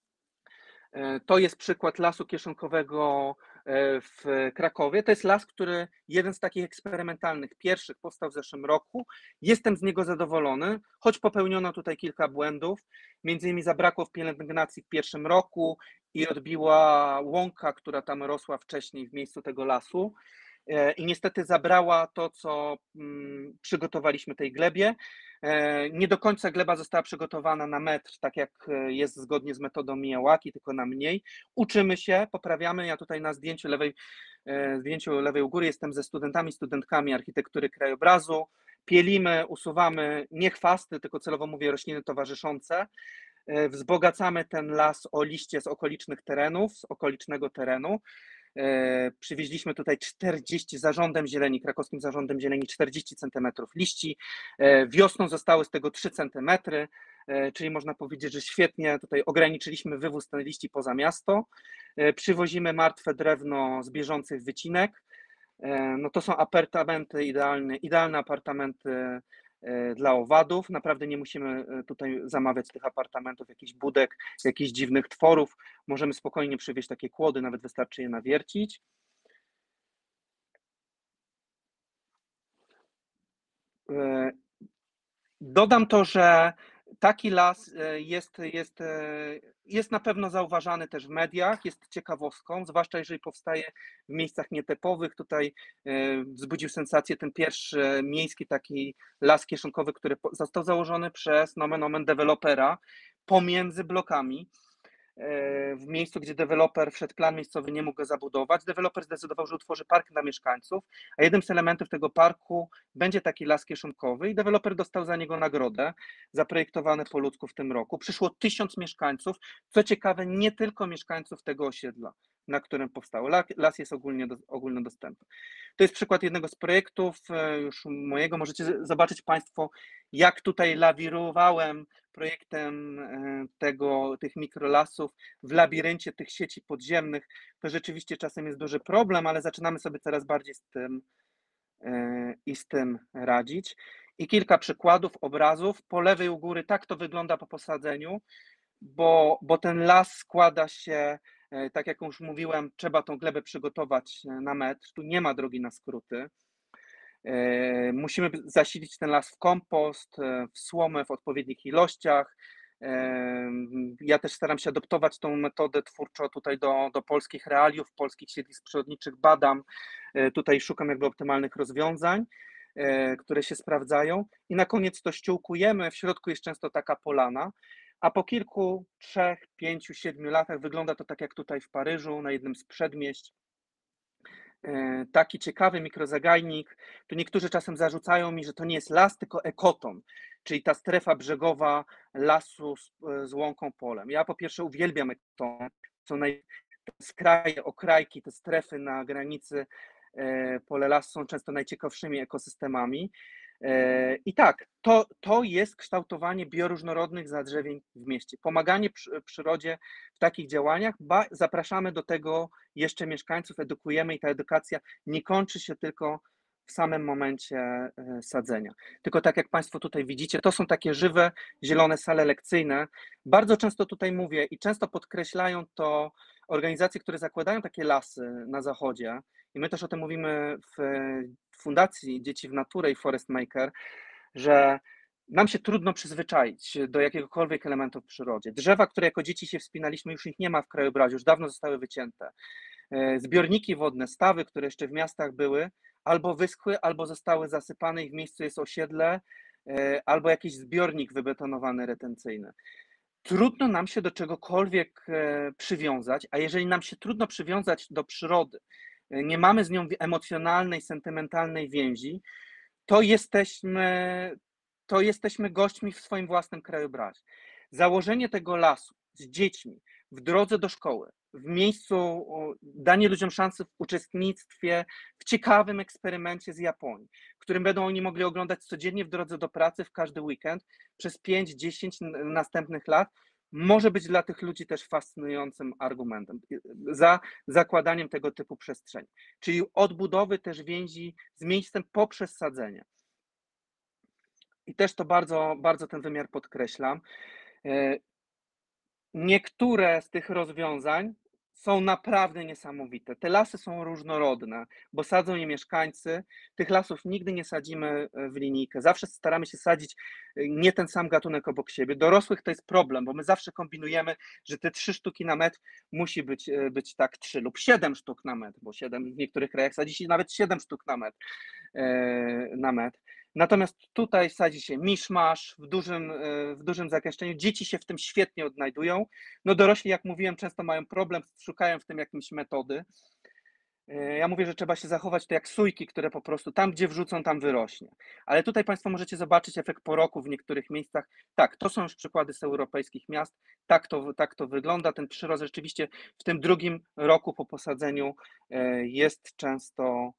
To jest przykład lasu kieszonkowego w Krakowie. To jest las, który jeden z takich eksperymentalnych, pierwszych, powstał w zeszłym roku. Jestem z niego zadowolony, choć popełniono tutaj kilka błędów. Między innymi zabrakło w pielęgnacji w pierwszym roku i odbiła łąka, która tam rosła wcześniej w miejscu tego lasu. I niestety zabrała to, co przygotowaliśmy tej glebie. Nie do końca gleba została przygotowana na metr, tak jak jest zgodnie z metodą Miyawaki, tylko na mniej. Uczymy się, poprawiamy. Ja tutaj na zdjęciu lewej, zdjęciu lewej u góry jestem ze studentami, studentkami architektury krajobrazu. Pielimy, usuwamy nie chwasty, tylko celowo mówię rośliny towarzyszące. Wzbogacamy ten las o liście z okolicznych terenów, z okolicznego terenu. Przywieźliśmy tutaj czterdzieści zarządem zieleni, krakowskim zarządem zieleni, czterdzieści centymetrów liści. Wiosną zostały z tego trzy centymetry, czyli można powiedzieć, że świetnie tutaj ograniczyliśmy wywóz tych liści poza miasto. Przywozimy martwe drewno z bieżących wycinek. No to są apartamenty idealne, idealne apartamenty dla owadów. Naprawdę nie musimy tutaj zamawiać tych apartamentów, jakichś budek, jakichś dziwnych tworów. Możemy spokojnie przywieźć takie kłody, nawet wystarczy je nawiercić. Dodam to, że taki las jest, jest, jest na pewno zauważany też w mediach, jest ciekawostką, zwłaszcza jeżeli powstaje w miejscach nietypowych. Tutaj wzbudził sensację ten pierwszy miejski taki las kieszonkowy, który został założony przez nomen omen dewelopera pomiędzy blokami. W miejscu, gdzie deweloper wszedł plan miejscowy, nie mógł go zabudować. Deweloper zdecydował, że utworzy park dla mieszkańców, a jednym z elementów tego parku będzie taki las kieszonkowy i deweloper dostał za niego nagrodę, zaprojektowany po ludzku w tym roku. Przyszło tysiąc mieszkańców, co ciekawe, nie tylko mieszkańców tego osiedla, na którym powstało. Las jest ogólnie, ogólnodostępny. To jest przykład jednego z projektów, już mojego. Możecie zobaczyć Państwo, jak tutaj lawirowałem projektem tego, tych mikrolasów w labiryncie tych sieci podziemnych. To rzeczywiście czasem jest duży problem, ale zaczynamy sobie coraz bardziej z tym i z tym radzić. I kilka przykładów, obrazów. Po lewej u góry tak to wygląda po posadzeniu, bo, bo ten las składa się, tak jak już mówiłem, trzeba tą glebę przygotować na metr. Tu nie ma drogi na skróty. Musimy zasilić ten las w kompost, w słomę w odpowiednich ilościach. Ja też staram się adoptować tą metodę twórczo tutaj do, do polskich realiów, polskich siedlisk przyrodniczych, badam, tutaj szukam jakby optymalnych rozwiązań, które się sprawdzają i na koniec to ściółkujemy, w środku jest często taka polana, a po kilku, trzech, pięciu, siedmiu latach wygląda to tak jak tutaj w Paryżu, na jednym z przedmieść. Taki ciekawy mikrozagajnik. Tu niektórzy czasem zarzucają mi, że to nie jest las, tylko ekoton, czyli ta strefa brzegowa lasu z, z łąką polem. Ja po pierwsze uwielbiam ekoton, są naj, skraje, okrajki, te strefy na granicy pole lasu są często najciekawszymi ekosystemami. I tak, to, to jest kształtowanie bioróżnorodnych zadrzewień w mieście. Pomaganie przy, przyrodzie w takich działaniach, ba, zapraszamy do tego jeszcze mieszkańców, edukujemy i ta edukacja nie kończy się tylko w samym momencie sadzenia. Tylko tak jak Państwo tutaj widzicie, to są takie żywe, zielone sale lekcyjne. Bardzo często tutaj mówię i często podkreślają to organizacje, które zakładają takie lasy na zachodzie, i my też o tym mówimy w Fundacji Dzieci w Naturę i Forest Maker, że nam się trudno przyzwyczaić do jakiegokolwiek elementu w przyrodzie. Drzewa, które jako dzieci się wspinaliśmy, już ich nie ma w krajobrazie, już dawno zostały wycięte. Zbiorniki wodne, stawy, które jeszcze w miastach były, albo wyschły, albo zostały zasypane i w miejscu jest osiedle, albo jakiś zbiornik wybetonowany, retencyjny. Trudno nam się do czegokolwiek przywiązać, a jeżeli nam się trudno przywiązać do przyrody, nie mamy z nią emocjonalnej, sentymentalnej więzi, to jesteśmy, to jesteśmy gośćmi w swoim własnym krajobrazie. Założenie tego lasu z dziećmi w drodze do szkoły, w miejscu, danie ludziom szansy w uczestnictwie w ciekawym eksperymencie z Japonii, w którym będą oni mogli oglądać codziennie w drodze do pracy w każdy weekend przez pięć dziesięć następnych lat, może być dla tych ludzi też fascynującym argumentem za zakładaniem tego typu przestrzeni, czyli odbudowy też więzi z miejscem poprzez sadzenie. I też to bardzo, bardzo ten wymiar podkreślam. Niektóre z tych rozwiązań są naprawdę niesamowite. Te lasy są różnorodne, bo sadzą je mieszkańcy. Tych lasów nigdy nie sadzimy w linijkę. Zawsze staramy się sadzić nie ten sam gatunek obok siebie. Dorosłych to jest problem, bo my zawsze kombinujemy, że te trzy sztuki na metr musi być, być tak trzy lub siedem sztuk na metr, bo siedem w niektórych krajach sadzi się nawet siedem sztuk na metr. Na metr. Natomiast tutaj sadzi się miszmasz w dużym, w dużym zagęszczeniu. Dzieci się w tym świetnie odnajdują. No dorośli, jak mówiłem, często mają problem, szukają w tym jakimś metody. Ja mówię, że trzeba się zachować to jak sójki, które po prostu tam, gdzie wrzucą, tam wyrośnie. Ale tutaj Państwo możecie zobaczyć efekt poroku w niektórych miejscach. Tak, to są już przykłady z europejskich miast. Tak to, tak to wygląda. Ten przyrost rzeczywiście w tym drugim roku po posadzeniu jest często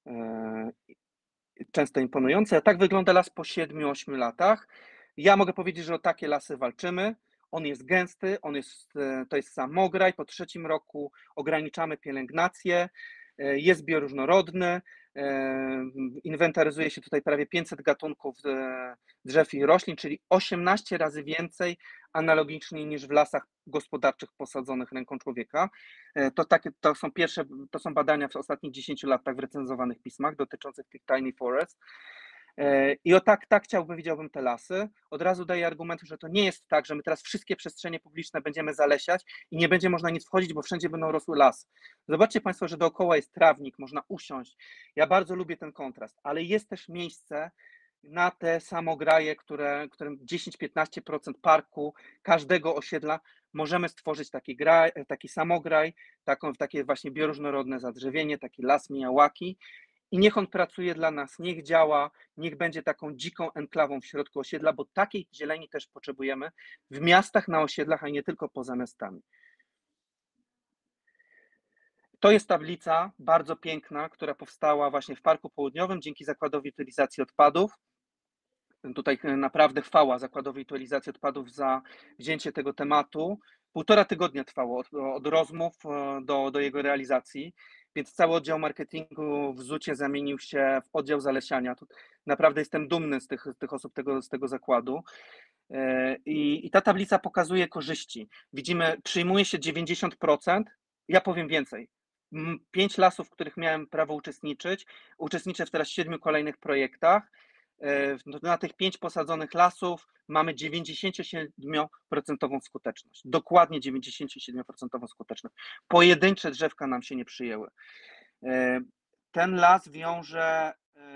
często imponujące. A tak wygląda las po siedmiu ośmiu latach. Ja mogę powiedzieć, że o takie lasy walczymy. On jest gęsty, on jest, to jest samograj. Po trzecim roku ograniczamy pielęgnację. Jest bioróżnorodny. Inwentaryzuje się tutaj prawie pięćset gatunków drzew i roślin, czyli osiemnaście razy więcej analogicznie niż w lasach gospodarczych posadzonych ręką człowieka. To, takie, to są pierwsze, to są badania w ostatnich dziesięciu latach w recenzowanych pismach dotyczących tych tiny forest. I o tak, tak chciałbym, widziałbym te lasy. Od razu daję argument, że to nie jest tak, że my teraz wszystkie przestrzenie publiczne będziemy zalesiać i nie będzie można nic wchodzić, bo wszędzie będą rosły lasy. Zobaczcie Państwo, że dookoła jest trawnik, można usiąść. Ja bardzo lubię ten kontrast, ale jest też miejsce na te samograje, które, którym dziesięć do piętnastu procent parku każdego osiedla możemy stworzyć taki, graj, taki samograj, taką, takie właśnie bioróżnorodne zadrzewienie, taki las Miyawaki. I niech on pracuje dla nas, niech działa, niech będzie taką dziką enklawą w środku osiedla, bo takiej zieleni też potrzebujemy w miastach, na osiedlach, a nie tylko poza miastami. To jest tablica bardzo piękna, która powstała właśnie w Parku Południowym dzięki Zakładowi Utylizacji Odpadów. Tutaj naprawdę chwała Zakładowi Utylizacji Odpadów za wzięcie tego tematu. Półtora tygodnia trwało od, od rozmów do, do jego realizacji. więc cały oddział marketingu w zucie zamienił się w oddział zalesiania. Tu naprawdę jestem dumny z tych, z tych osób tego, z tego zakładu. I, I ta tablica pokazuje korzyści. Widzimy, przyjmuje się dziewięćdziesiąt procent, ja powiem więcej. Pięć lasów, w których miałem prawo uczestniczyć, uczestniczę w teraz siedmiu kolejnych projektach. Na tych pięć posadzonych lasów mamy dziewięćdziesiąt siedem procent skuteczność. Dokładnie dziewięćdziesiąt siedem procent skuteczność. Pojedyncze drzewka nam się nie przyjęły. Ten las wiąże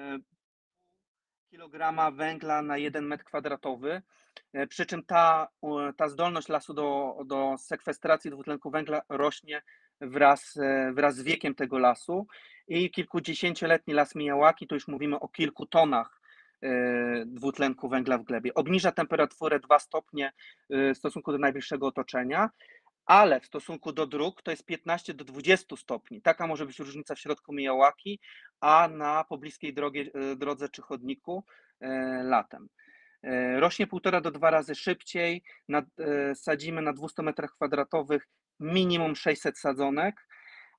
kilograma węgla na jeden metr kwadratowy, przy czym ta, ta zdolność lasu do, do sekwestracji dwutlenku węgla rośnie wraz, wraz z wiekiem tego lasu i kilkudziesięcioletni las Miyawaki, to już mówimy o kilku tonach dwutlenku węgla w glebie. Obniża temperaturę dwa stopnie w stosunku do najbliższego otoczenia, ale w stosunku do dróg to jest piętnaście do dwudziestu stopni. Taka może być różnica w środku Miyawaki, a na pobliskiej drogie, drodze czy chodniku latem. Rośnie półtora do dwa razy szybciej, nad, sadzimy na dwustu metrach kwadratowych minimum sześćset sadzonek.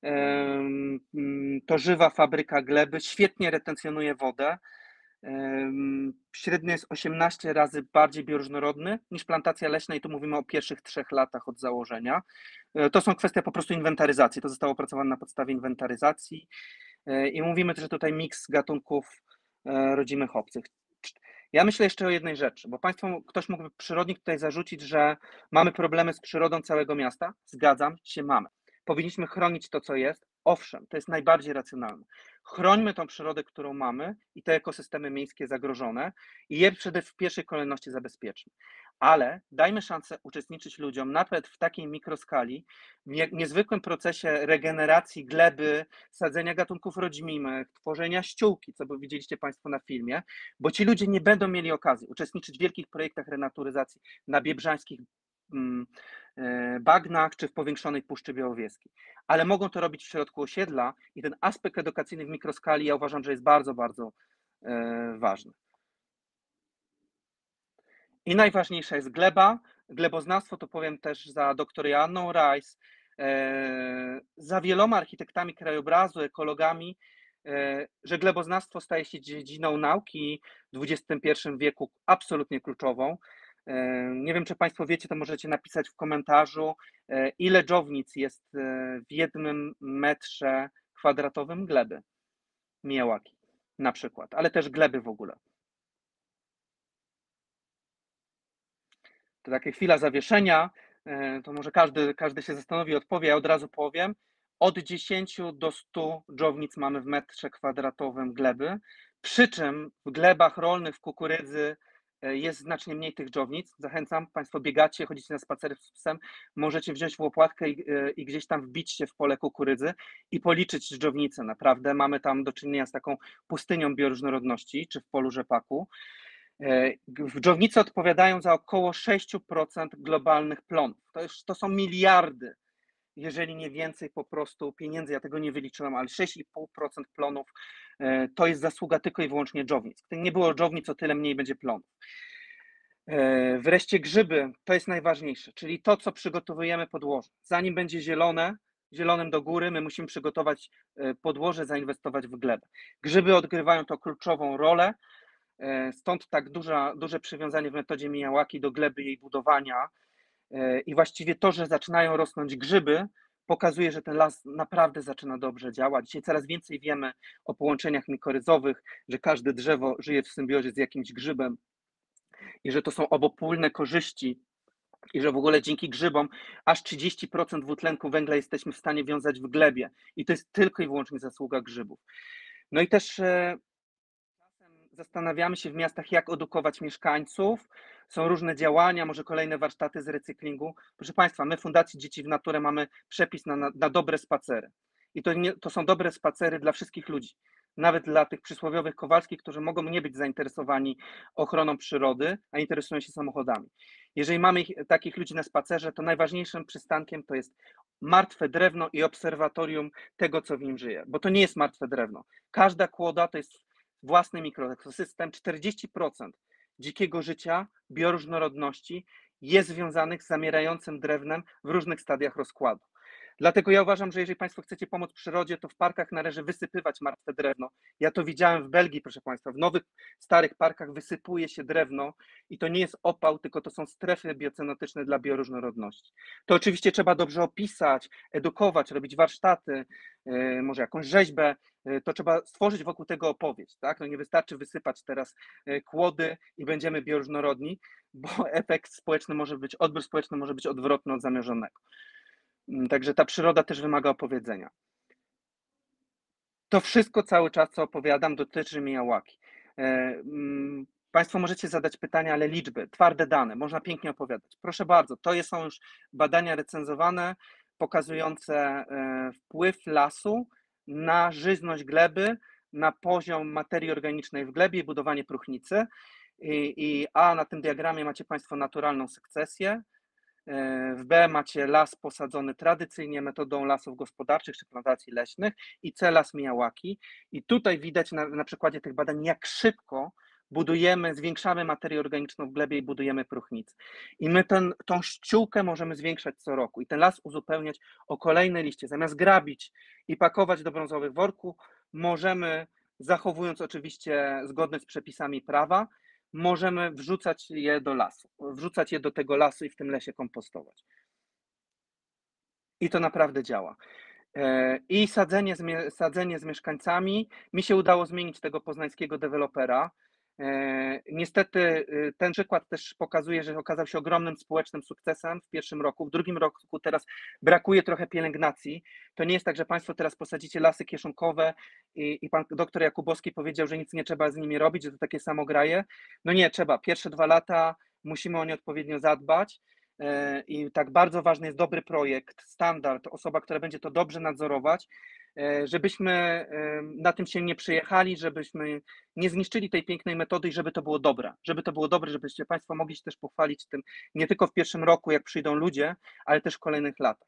To żywa fabryka gleby, świetnie retencjonuje wodę. Średnio jest osiemnaście razy bardziej bioróżnorodny niż plantacja leśna i tu mówimy o pierwszych trzech latach od założenia. To są kwestie po prostu inwentaryzacji, to zostało opracowane na podstawie inwentaryzacji i mówimy też, że tutaj miks gatunków rodzimych obcych. Ja myślę jeszcze o jednej rzeczy, bo Państwo, ktoś mógłby przyrodnik tutaj zarzucić, że mamy problemy z przyrodą całego miasta. Zgadzam się, mamy. Powinniśmy chronić to, co jest. Owszem, to jest najbardziej racjonalne. Chrońmy tą przyrodę, którą mamy i te ekosystemy miejskie zagrożone i je przede w pierwszej kolejności zabezpieczmy. Ale dajmy szansę uczestniczyć ludziom nawet w takiej mikroskali, w nie, niezwykłym procesie regeneracji gleby, sadzenia gatunków rodzimych, tworzenia ściółki, co widzieliście Państwo na filmie, bo ci ludzie nie będą mieli okazji uczestniczyć w wielkich projektach renaturyzacji na biebrzańskich bagnach czy w powiększonej Puszczy Białowieskiej. Ale mogą to robić w środku osiedla i ten aspekt edukacyjny w mikroskali ja uważam, że jest bardzo, bardzo ważny. I najważniejsza jest gleba. Gleboznawstwo to powiem też za doktor Joanną Rice, za wieloma architektami krajobrazu, ekologami, że gleboznawstwo staje się dziedziną nauki w dwudziestym pierwszym wieku absolutnie kluczową. Nie wiem, czy Państwo wiecie, to możecie napisać w komentarzu, ile dżownic jest w jednym metrze kwadratowym gleby Miyawaki na przykład, ale też gleby w ogóle. To taka chwila zawieszenia, to może każdy, każdy się zastanowi, odpowie, ja od razu powiem. Od dziesięciu do stu dżownic mamy w metrze kwadratowym gleby, przy czym w glebach rolnych, w kukurydzy jest znacznie mniej tych dżownic. Zachęcam, Państwo biegacie, chodzicie na spacery z psem, możecie wziąć w łopatkę i, i gdzieś tam wbić się w pole kukurydzy i policzyć dżownice. Naprawdę mamy tam do czynienia z taką pustynią bioróżnorodności, czy w polu rzepaku. Dżownice odpowiadają za około sześć procent globalnych plonów. To, już, to są miliardy, jeżeli nie więcej po prostu pieniędzy, ja tego nie wyliczyłem, ale sześć i pół procent plonów to jest zasługa tylko i wyłącznie dżownic. Gdyby nie było dżownic, o tyle mniej będzie plonów. Wreszcie grzyby, to jest najważniejsze, czyli to, co przygotowujemy podłoże. Zanim będzie zielone, zielonym do góry, my musimy przygotować podłoże, zainwestować w glebę. Grzyby odgrywają to kluczową rolę, stąd tak duża, duże przywiązanie w metodzie Miyawaki do gleby, jej budowania i właściwie to, że zaczynają rosnąć grzyby, pokazuje, że ten las naprawdę zaczyna dobrze działać. Dzisiaj coraz więcej wiemy o połączeniach mikoryzowych, że każde drzewo żyje w symbiozie z jakimś grzybem i że to są obopólne korzyści i że w ogóle dzięki grzybom aż trzydzieści procent dwutlenku węgla jesteśmy w stanie wiązać w glebie i to jest tylko i wyłącznie zasługa grzybów. No i też zastanawiamy się w miastach, jak edukować mieszkańców. Są różne działania, może kolejne warsztaty z recyklingu. Proszę Państwa, my w Fundacji Dzieci w Naturę mamy przepis na, na, na dobre spacery. I to, nie, to są dobre spacery dla wszystkich ludzi. Nawet dla tych przysłowiowych Kowalskich, którzy mogą nie być zainteresowani ochroną przyrody, a interesują się samochodami. Jeżeli mamy ich, takich ludzi na spacerze, to najważniejszym przystankiem to jest martwe drewno i obserwatorium tego, co w nim żyje. Bo to nie jest martwe drewno. Każda kłoda to jest własny mikroekosystem. czterdzieści procent dzikiego życia, bioróżnorodności jest związanych z zamierającym drewnem w różnych stadiach rozkładu. Dlatego ja uważam, że jeżeli Państwo chcecie pomóc przyrodzie, to w parkach należy wysypywać martwe drewno. Ja to widziałem w Belgii, proszę Państwa, w nowych, starych parkach wysypuje się drewno i to nie jest opał, tylko to są strefy biocenotyczne dla bioróżnorodności. To oczywiście trzeba dobrze opisać, edukować, robić warsztaty, yy, może jakąś rzeźbę, yy, to trzeba stworzyć wokół tego opowieść, tak? No nie wystarczy wysypać teraz yy, kłody i będziemy bioróżnorodni, bo efekt społeczny może być, odbiór społeczny może być odwrotny od zamierzonego. Także ta przyroda też wymaga opowiedzenia. To wszystko cały czas, co opowiadam, dotyczy Miyawaki. Państwo możecie zadać pytania, ale liczby, twarde dane, można pięknie opowiadać. Proszę bardzo, to są już badania recenzowane, pokazujące wpływ lasu na żyzność gleby, na poziom materii organicznej w glebie i budowanie próchnicy. I, i A na tym diagramie macie Państwo naturalną sukcesję. W B macie las posadzony tradycyjnie metodą lasów gospodarczych czy plantacji leśnych i C las Miyawaki. I tutaj widać na, na przykładzie tych badań, jak szybko budujemy, zwiększamy materię organiczną w glebie i budujemy próchnicę. I my ten, tą ściółkę możemy zwiększać co roku i ten las uzupełniać o kolejne liście. Zamiast grabić i pakować do brązowych worków, możemy, zachowując oczywiście zgodność z przepisami prawa, możemy wrzucać je do lasu, wrzucać je do tego lasu i w tym lesie kompostować. I to naprawdę działa. I sadzenie z, sadzenie z mieszkańcami. Mi się udało zmienić tego poznańskiego dewelopera. Niestety ten przykład też pokazuje, że okazał się ogromnym społecznym sukcesem w pierwszym roku. W drugim roku teraz brakuje trochę pielęgnacji. To nie jest tak, że Państwo teraz posadzicie lasy kieszonkowe i, i pan doktor Jakubowski powiedział, że nic nie trzeba z nimi robić, że to takie samograje. No nie, trzeba. Pierwsze dwa lata musimy o nie odpowiednio zadbać. I tak bardzo ważny jest dobry projekt, standard, osoba, która będzie to dobrze nadzorować, żebyśmy na tym się nie przyjechali, żebyśmy nie zniszczyli tej pięknej metody i żeby to było dobre, żeby to było dobre, żebyście Państwo mogli się też pochwalić tym nie tylko w pierwszym roku, jak przyjdą ludzie, ale też w kolejnych latach.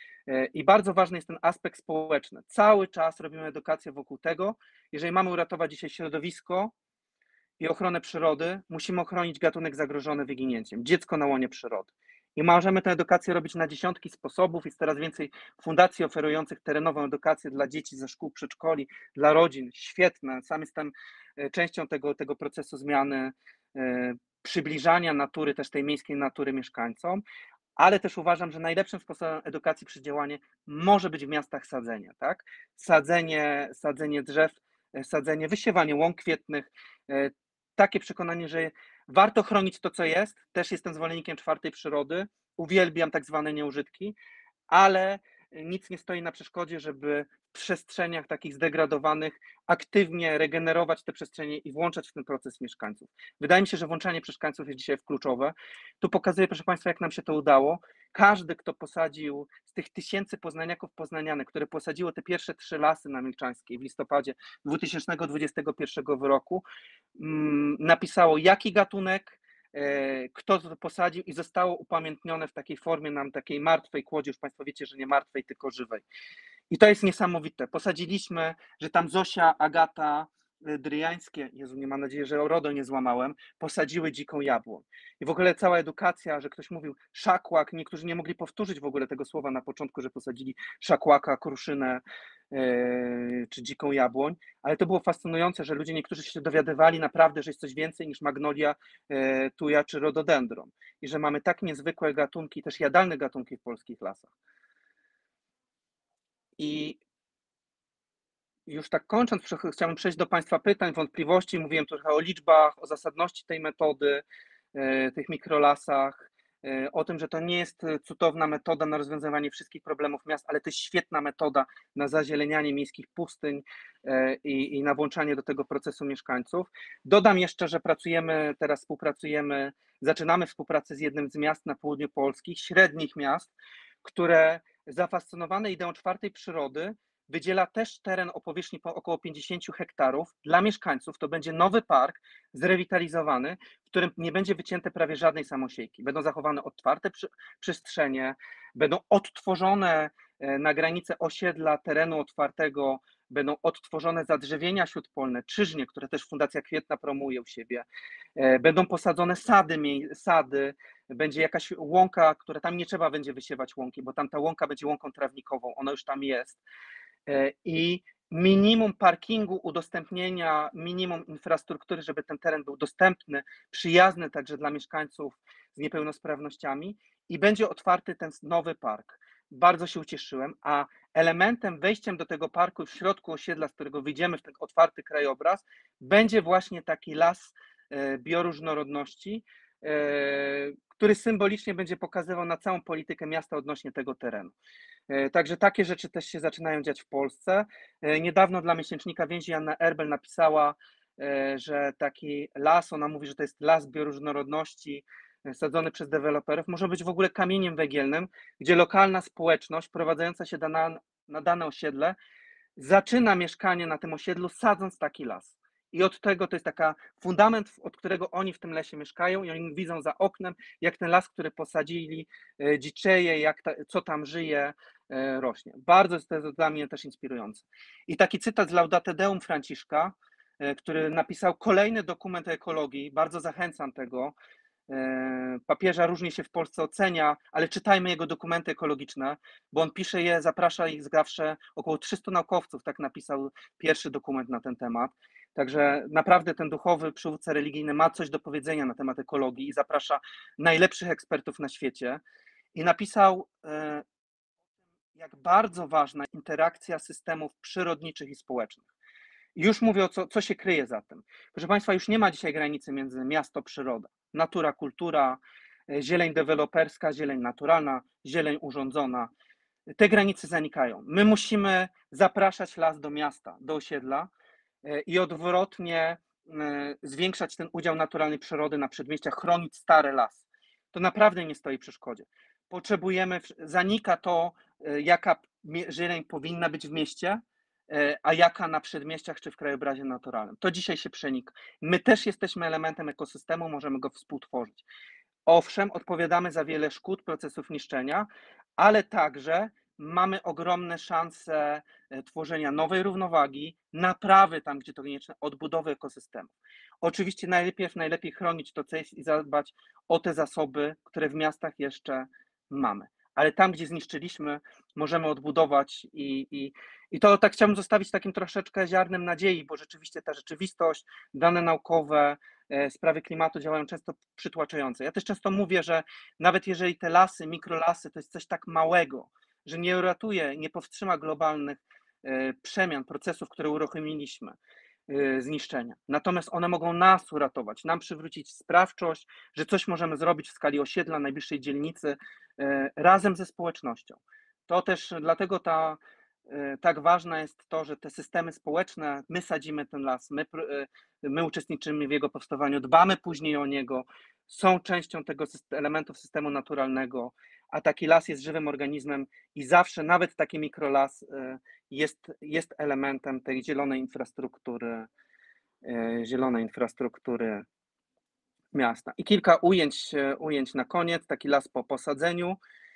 I bardzo ważny jest ten aspekt społeczny. Cały czas robimy edukację wokół tego, jeżeli mamy uratować dzisiaj środowisko i ochronę przyrody, musimy ochronić gatunek zagrożony wyginięciem, dziecko na łonie przyrody. I możemy tę edukację robić na dziesiątki sposobów. Jest coraz więcej fundacji oferujących terenową edukację dla dzieci ze szkół, przedszkoli, dla rodzin. Świetne. Sam jestem częścią tego, tego procesu zmiany, przybliżania natury, też tej miejskiej natury mieszkańcom, ale też uważam, że najlepszym sposobem edukacji przez działanie może być w miastach sadzenie, tak? Sadzenie, sadzenie drzew, sadzenie, wysiewanie łąk kwietnych, takie przekonanie, że warto chronić to, co jest. Też jestem zwolennikiem czwartej przyrody, uwielbiam tak zwane nieużytki, ale nic nie stoi na przeszkodzie, żeby w przestrzeniach takich zdegradowanych aktywnie regenerować te przestrzenie i włączać w ten proces mieszkańców. Wydaje mi się, że włączanie mieszkańców jest dzisiaj kluczowe. Tu pokazuję, proszę Państwa, jak nam się to udało. Każdy, kto posadził z tych tysięcy poznaniaków, poznanianek, które posadziło te pierwsze trzy lasy na Milczańskiej w listopadzie dwa tysiące dwudziestego pierwszego roku, napisało, jaki gatunek, kto to posadził i zostało upamiętnione w takiej formie nam takiej martwej kłodzie, już Państwo wiecie, że nie martwej, tylko żywej. I to jest niesamowite. Posadziliśmy, że tam Zosia, Agata, Dryjańskie, Jezu, nie mam nadzieję, że RODO nie złamałem, posadziły dziką jabłoń. I w ogóle cała edukacja, że ktoś mówił szakłak, niektórzy nie mogli powtórzyć w ogóle tego słowa na początku, że posadzili szakłaka, kruszynę yy, czy dziką jabłoń, ale to było fascynujące, że ludzie niektórzy się dowiadywali naprawdę, że jest coś więcej niż magnolia, yy, tuja czy rododendron i że mamy tak niezwykłe gatunki, też jadalne gatunki w polskich lasach. I już tak kończąc, chciałbym przejść do Państwa pytań, wątpliwości. Mówiłem trochę o liczbach, o zasadności tej metody, tych mikrolasach, o tym, że to nie jest cudowna metoda na rozwiązywanie wszystkich problemów miast, ale to jest świetna metoda na zazielenianie miejskich pustyń i, i na włączanie do tego procesu mieszkańców. Dodam jeszcze, że pracujemy, teraz współpracujemy, zaczynamy współpracę z jednym z miast na południu Polski, średnich miast, które zafascynowane ideą czwartej przyrody wydziela też teren o powierzchni po około pięćdziesięciu hektarów dla mieszkańców. To będzie nowy park zrewitalizowany, w którym nie będzie wycięte prawie żadnej samosiejki. Będą zachowane otwarte przestrzenie, będą odtworzone na granicy osiedla terenu otwartego będą odtworzone zadrzewienia śródpolne, czyżnie, które też Fundacja Kwietna promuje u siebie, będą posadzone sady, sady, będzie jakaś łąka, która tam nie trzeba będzie wysiewać łąki, bo tam ta łąka będzie łąką trawnikową, ona już tam jest. I minimum parkingu, udostępnienia, minimum infrastruktury, żeby ten teren był dostępny, przyjazny także dla mieszkańców z niepełnosprawnościami i będzie otwarty ten nowy park. Bardzo się ucieszyłem, a elementem, wejściem do tego parku w środku osiedla, z którego wyjdziemy w ten otwarty krajobraz, będzie właśnie taki las bioróżnorodności, który symbolicznie będzie pokazywał na całą politykę miasta odnośnie tego terenu. Także takie rzeczy też się zaczynają dziać w Polsce. Niedawno dla miesięcznika Więzi Anna Erbel napisała, że taki las, ona mówi, że to jest las bioróżnorodności sadzony przez deweloperów, może być w ogóle kamieniem węgielnym, gdzie lokalna społeczność prowadząca się na, na dane osiedle zaczyna mieszkanie na tym osiedlu, sadząc taki las. I od tego to jest taka fundament, od którego oni w tym lesie mieszkają i oni widzą za oknem, jak ten las, który posadzili, dziczeje, jak ta, co tam żyje, rośnie. Bardzo jest to dla mnie też inspirujące. I taki cytat z Laudate Deum Franciszka, który napisał kolejny dokument o ekologii, bardzo zachęcam tego. Papieża różnie się w Polsce ocenia, ale czytajmy jego dokumenty ekologiczne, bo on pisze je, zaprasza ich zawsze, około trzystu naukowców, tak napisał pierwszy dokument na ten temat. Także naprawdę ten duchowy przywódca religijny ma coś do powiedzenia na temat ekologii i zaprasza najlepszych ekspertów na świecie. I napisał, jak bardzo ważna interakcja systemów przyrodniczych i społecznych. I już mówię, o co, co się kryje za tym. Proszę Państwa, już nie ma dzisiaj granicy między miasto, przyroda. Natura, kultura, zieleń deweloperska, zieleń naturalna, zieleń urządzona. Te granice zanikają. My musimy zapraszać las do miasta, do osiedla i odwrotnie zwiększać ten udział naturalnej przyrody na przedmieściach, chronić stare lasy. To naprawdę nie stoi przeszkodzie. Potrzebujemy, zanika to, jaka zieleń powinna być w mieście, a jaka na przedmieściach czy w krajobrazie naturalnym. To dzisiaj się przenika. My też jesteśmy elementem ekosystemu, możemy go współtworzyć. Owszem, odpowiadamy za wiele szkód, procesów niszczenia, ale także mamy ogromne szanse tworzenia nowej równowagi, naprawy tam, gdzie to konieczne, odbudowy ekosystemu. Oczywiście najlepiej, najlepiej chronić to, co jest i zadbać o te zasoby, które w miastach jeszcze mamy. Ale tam, gdzie zniszczyliśmy, możemy odbudować i, i, i to tak chciałbym zostawić takim troszeczkę ziarnem nadziei, bo rzeczywiście ta rzeczywistość, dane naukowe, sprawy klimatu działają często przytłaczająco. Ja też często mówię, że nawet jeżeli te lasy, mikrolasy to jest coś tak małego, że nie uratuje, nie powstrzyma globalnych przemian, procesów, które uruchomiliśmy, zniszczenia. Natomiast one mogą nas uratować, nam przywrócić sprawczość, że coś możemy zrobić w skali osiedla, najbliższej dzielnicy, razem ze społecznością. To też dlatego ta, tak ważne jest to, że te systemy społeczne, my sadzimy ten las, my, my uczestniczymy w jego powstawaniu, dbamy później o niego, są częścią tego elementów systemu naturalnego, a taki las jest żywym organizmem i zawsze, nawet taki mikrolas jest, jest elementem tej zielonej infrastruktury, zielonej infrastruktury miasta. I kilka ujęć, ujęć na koniec, taki las po posadzeniu.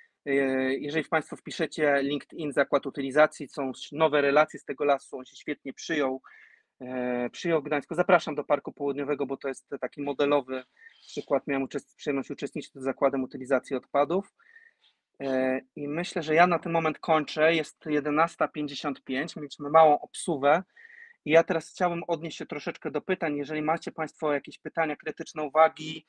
Jeżeli Państwo wpiszecie LinkedIn Zakład Utylizacji, są nowe relacje z tego lasu, on się świetnie przyjął, przyjął w Gdańsku. Zapraszam do Parku Południowego, bo to jest taki modelowy przykład. Miałem uczest- przyjemność uczestniczyć z Zakładem Utylizacji Odpadów. I myślę, że ja na ten moment kończę, jest jedenasta pięćdziesiąt pięć, mieliśmy małą obsuwę i ja teraz chciałbym odnieść się troszeczkę do pytań. Jeżeli macie Państwo jakieś pytania, krytyczne uwagi,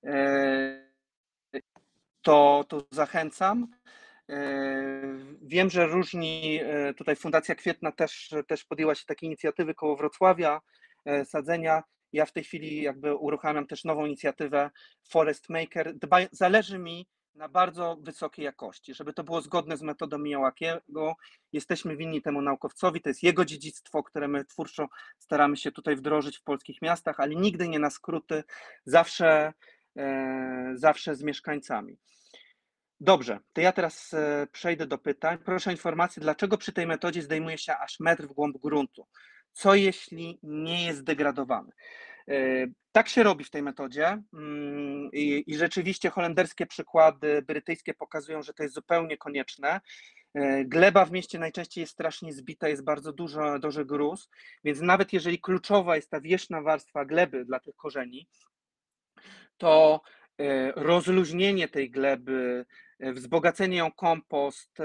to, to zachęcam. Wiem, że różni, tutaj Fundacja Kwietna też, też podjęła się takiej inicjatywy koło Wrocławia, sadzenia. Ja w tej chwili jakby uruchamiam też nową inicjatywę Forest Maker. Dbaj, zależy mi na bardzo wysokiej jakości, żeby to było zgodne z metodą Miyawakiego. Jesteśmy winni temu naukowcowi, to jest jego dziedzictwo, które my twórczo staramy się tutaj wdrożyć w polskich miastach, ale nigdy nie na skróty, zawsze, e, zawsze z mieszkańcami. Dobrze, to ja teraz e, przejdę do pytań. Proszę o informację, dlaczego przy tej metodzie zdejmuje się aż metr w głąb gruntu? Co jeśli nie jest degradowany? Tak się robi w tej metodzie i, i rzeczywiście holenderskie przykłady, brytyjskie pokazują, że to jest zupełnie konieczne. Gleba w mieście najczęściej jest strasznie zbita, jest bardzo dużo, duży gruz, więc nawet jeżeli kluczowa jest ta wierzchna warstwa gleby dla tych korzeni, to rozluźnienie tej gleby, wzbogacenie ją kompost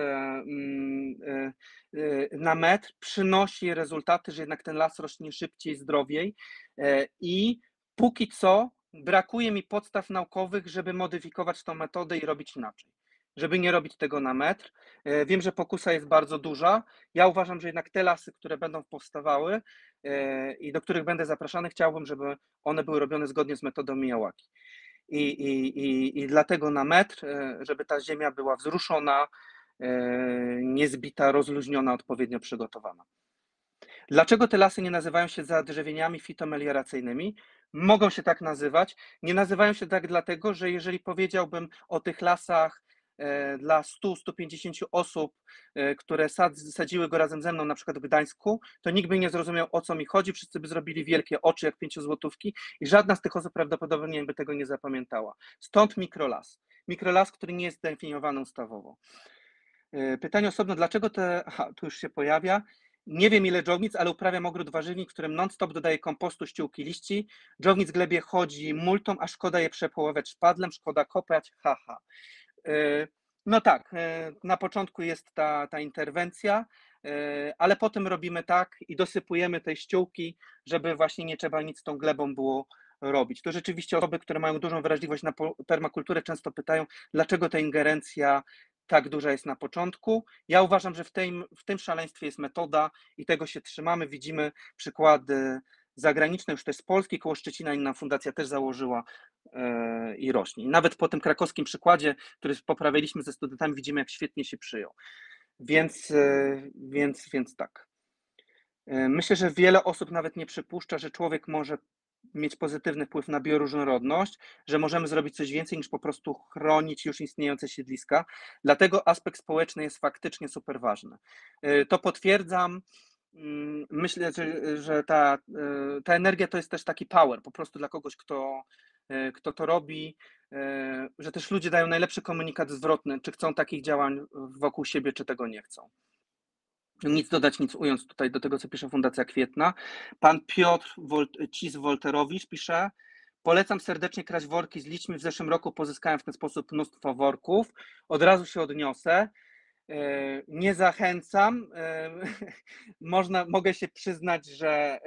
na metr przynosi rezultaty, że jednak ten las rośnie szybciej, zdrowiej i póki co brakuje mi podstaw naukowych, żeby modyfikować tą metodę i robić inaczej, żeby nie robić tego na metr. Wiem, że pokusa jest bardzo duża. Ja uważam, że jednak te lasy, które będą powstawały i do których będę zapraszany, chciałbym, żeby one były robione zgodnie z metodą Miyawaki. I, i, i, i dlatego na metr, żeby ta ziemia była wzruszona, niezbita, rozluźniona, odpowiednio przygotowana. Dlaczego te lasy nie nazywają się zadrzewieniami fitomelioracyjnymi? Mogą się tak nazywać. Nie nazywają się tak dlatego, że jeżeli powiedziałbym o tych lasach dla stu do stu pięćdziesięciu osób, które sadziły go razem ze mną, na przykład w Gdańsku, to nikt by nie zrozumiał, o co mi chodzi, wszyscy by zrobili wielkie oczy jak pięciozłotówki i żadna z tych osób prawdopodobnie by tego nie zapamiętała. Stąd mikrolas. Mikrolas, który nie jest definiowany ustawowo. Pytanie osobno, dlaczego te... Aha, tu już się pojawia. Nie wiem ile dżownic, ale uprawiam ogród warzywnik, w którym non-stop dodaję kompostu, ściółki liści. Dżownic glebie chodzi multą, a szkoda je przepołować szpadlem, szkoda kopać, haha. No tak, na początku jest ta, ta interwencja, ale potem robimy tak i dosypujemy tej ściółki, żeby właśnie nie trzeba nic z tą glebą było robić. To rzeczywiście osoby, które mają dużą wrażliwość na permakulturę, często pytają, dlaczego ta ingerencja tak duża jest na początku. Ja uważam, że w tym, w tym szaleństwie jest metoda i tego się trzymamy. Widzimy przykłady zagraniczne, już też z Polski, koło Szczecina inna fundacja też założyła yy, i rośnie. I nawet po tym krakowskim przykładzie, który poprawialiśmy ze studentami, widzimy, jak świetnie się przyjął. Więc, yy, więc, więc tak. Yy, myślę, że wiele osób nawet nie przypuszcza, że człowiek może mieć pozytywny wpływ na bioróżnorodność, że możemy zrobić coś więcej niż po prostu chronić już istniejące siedliska. Dlatego aspekt społeczny jest faktycznie super ważny. Yy, to potwierdzam. Myślę, że, że ta, ta energia to jest też taki power po prostu dla kogoś, kto, kto to robi, że też ludzie dają najlepszy komunikat zwrotny, czy chcą takich działań wokół siebie, czy tego nie chcą. Nic dodać, nic ując tutaj do tego, co pisze Fundacja Kwietna. Pan Piotr Cis-Wolterowicz pisze: polecam serdecznie kraść worki z liśćmi. W zeszłym roku pozyskałem w ten sposób mnóstwo worków. Od razu się odniosę. Nie zachęcam. Można, mogę się przyznać, że,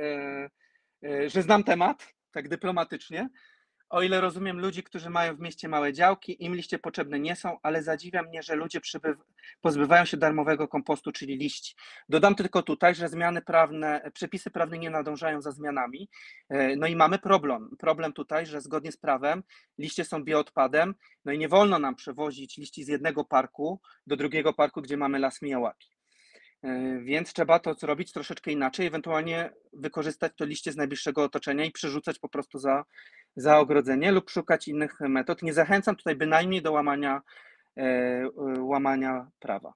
że znam temat, tak dyplomatycznie. O ile rozumiem ludzi, którzy mają w mieście małe działki, im liście potrzebne nie są, ale zadziwia mnie, że ludzie przybyw, pozbywają się darmowego kompostu, czyli liści. Dodam tylko tutaj, że zmiany prawne, przepisy prawne nie nadążają za zmianami. No i mamy problem. Problem tutaj, że zgodnie z prawem liście są bioodpadem, no i nie wolno nam przewozić liści z jednego parku do drugiego parku, gdzie mamy las Miyawaki. Więc trzeba to zrobić troszeczkę inaczej, ewentualnie wykorzystać to liście z najbliższego otoczenia i przerzucać po prostu za, za ogrodzenie lub szukać innych metod. Nie zachęcam tutaj bynajmniej do łamania, e, łamania prawa.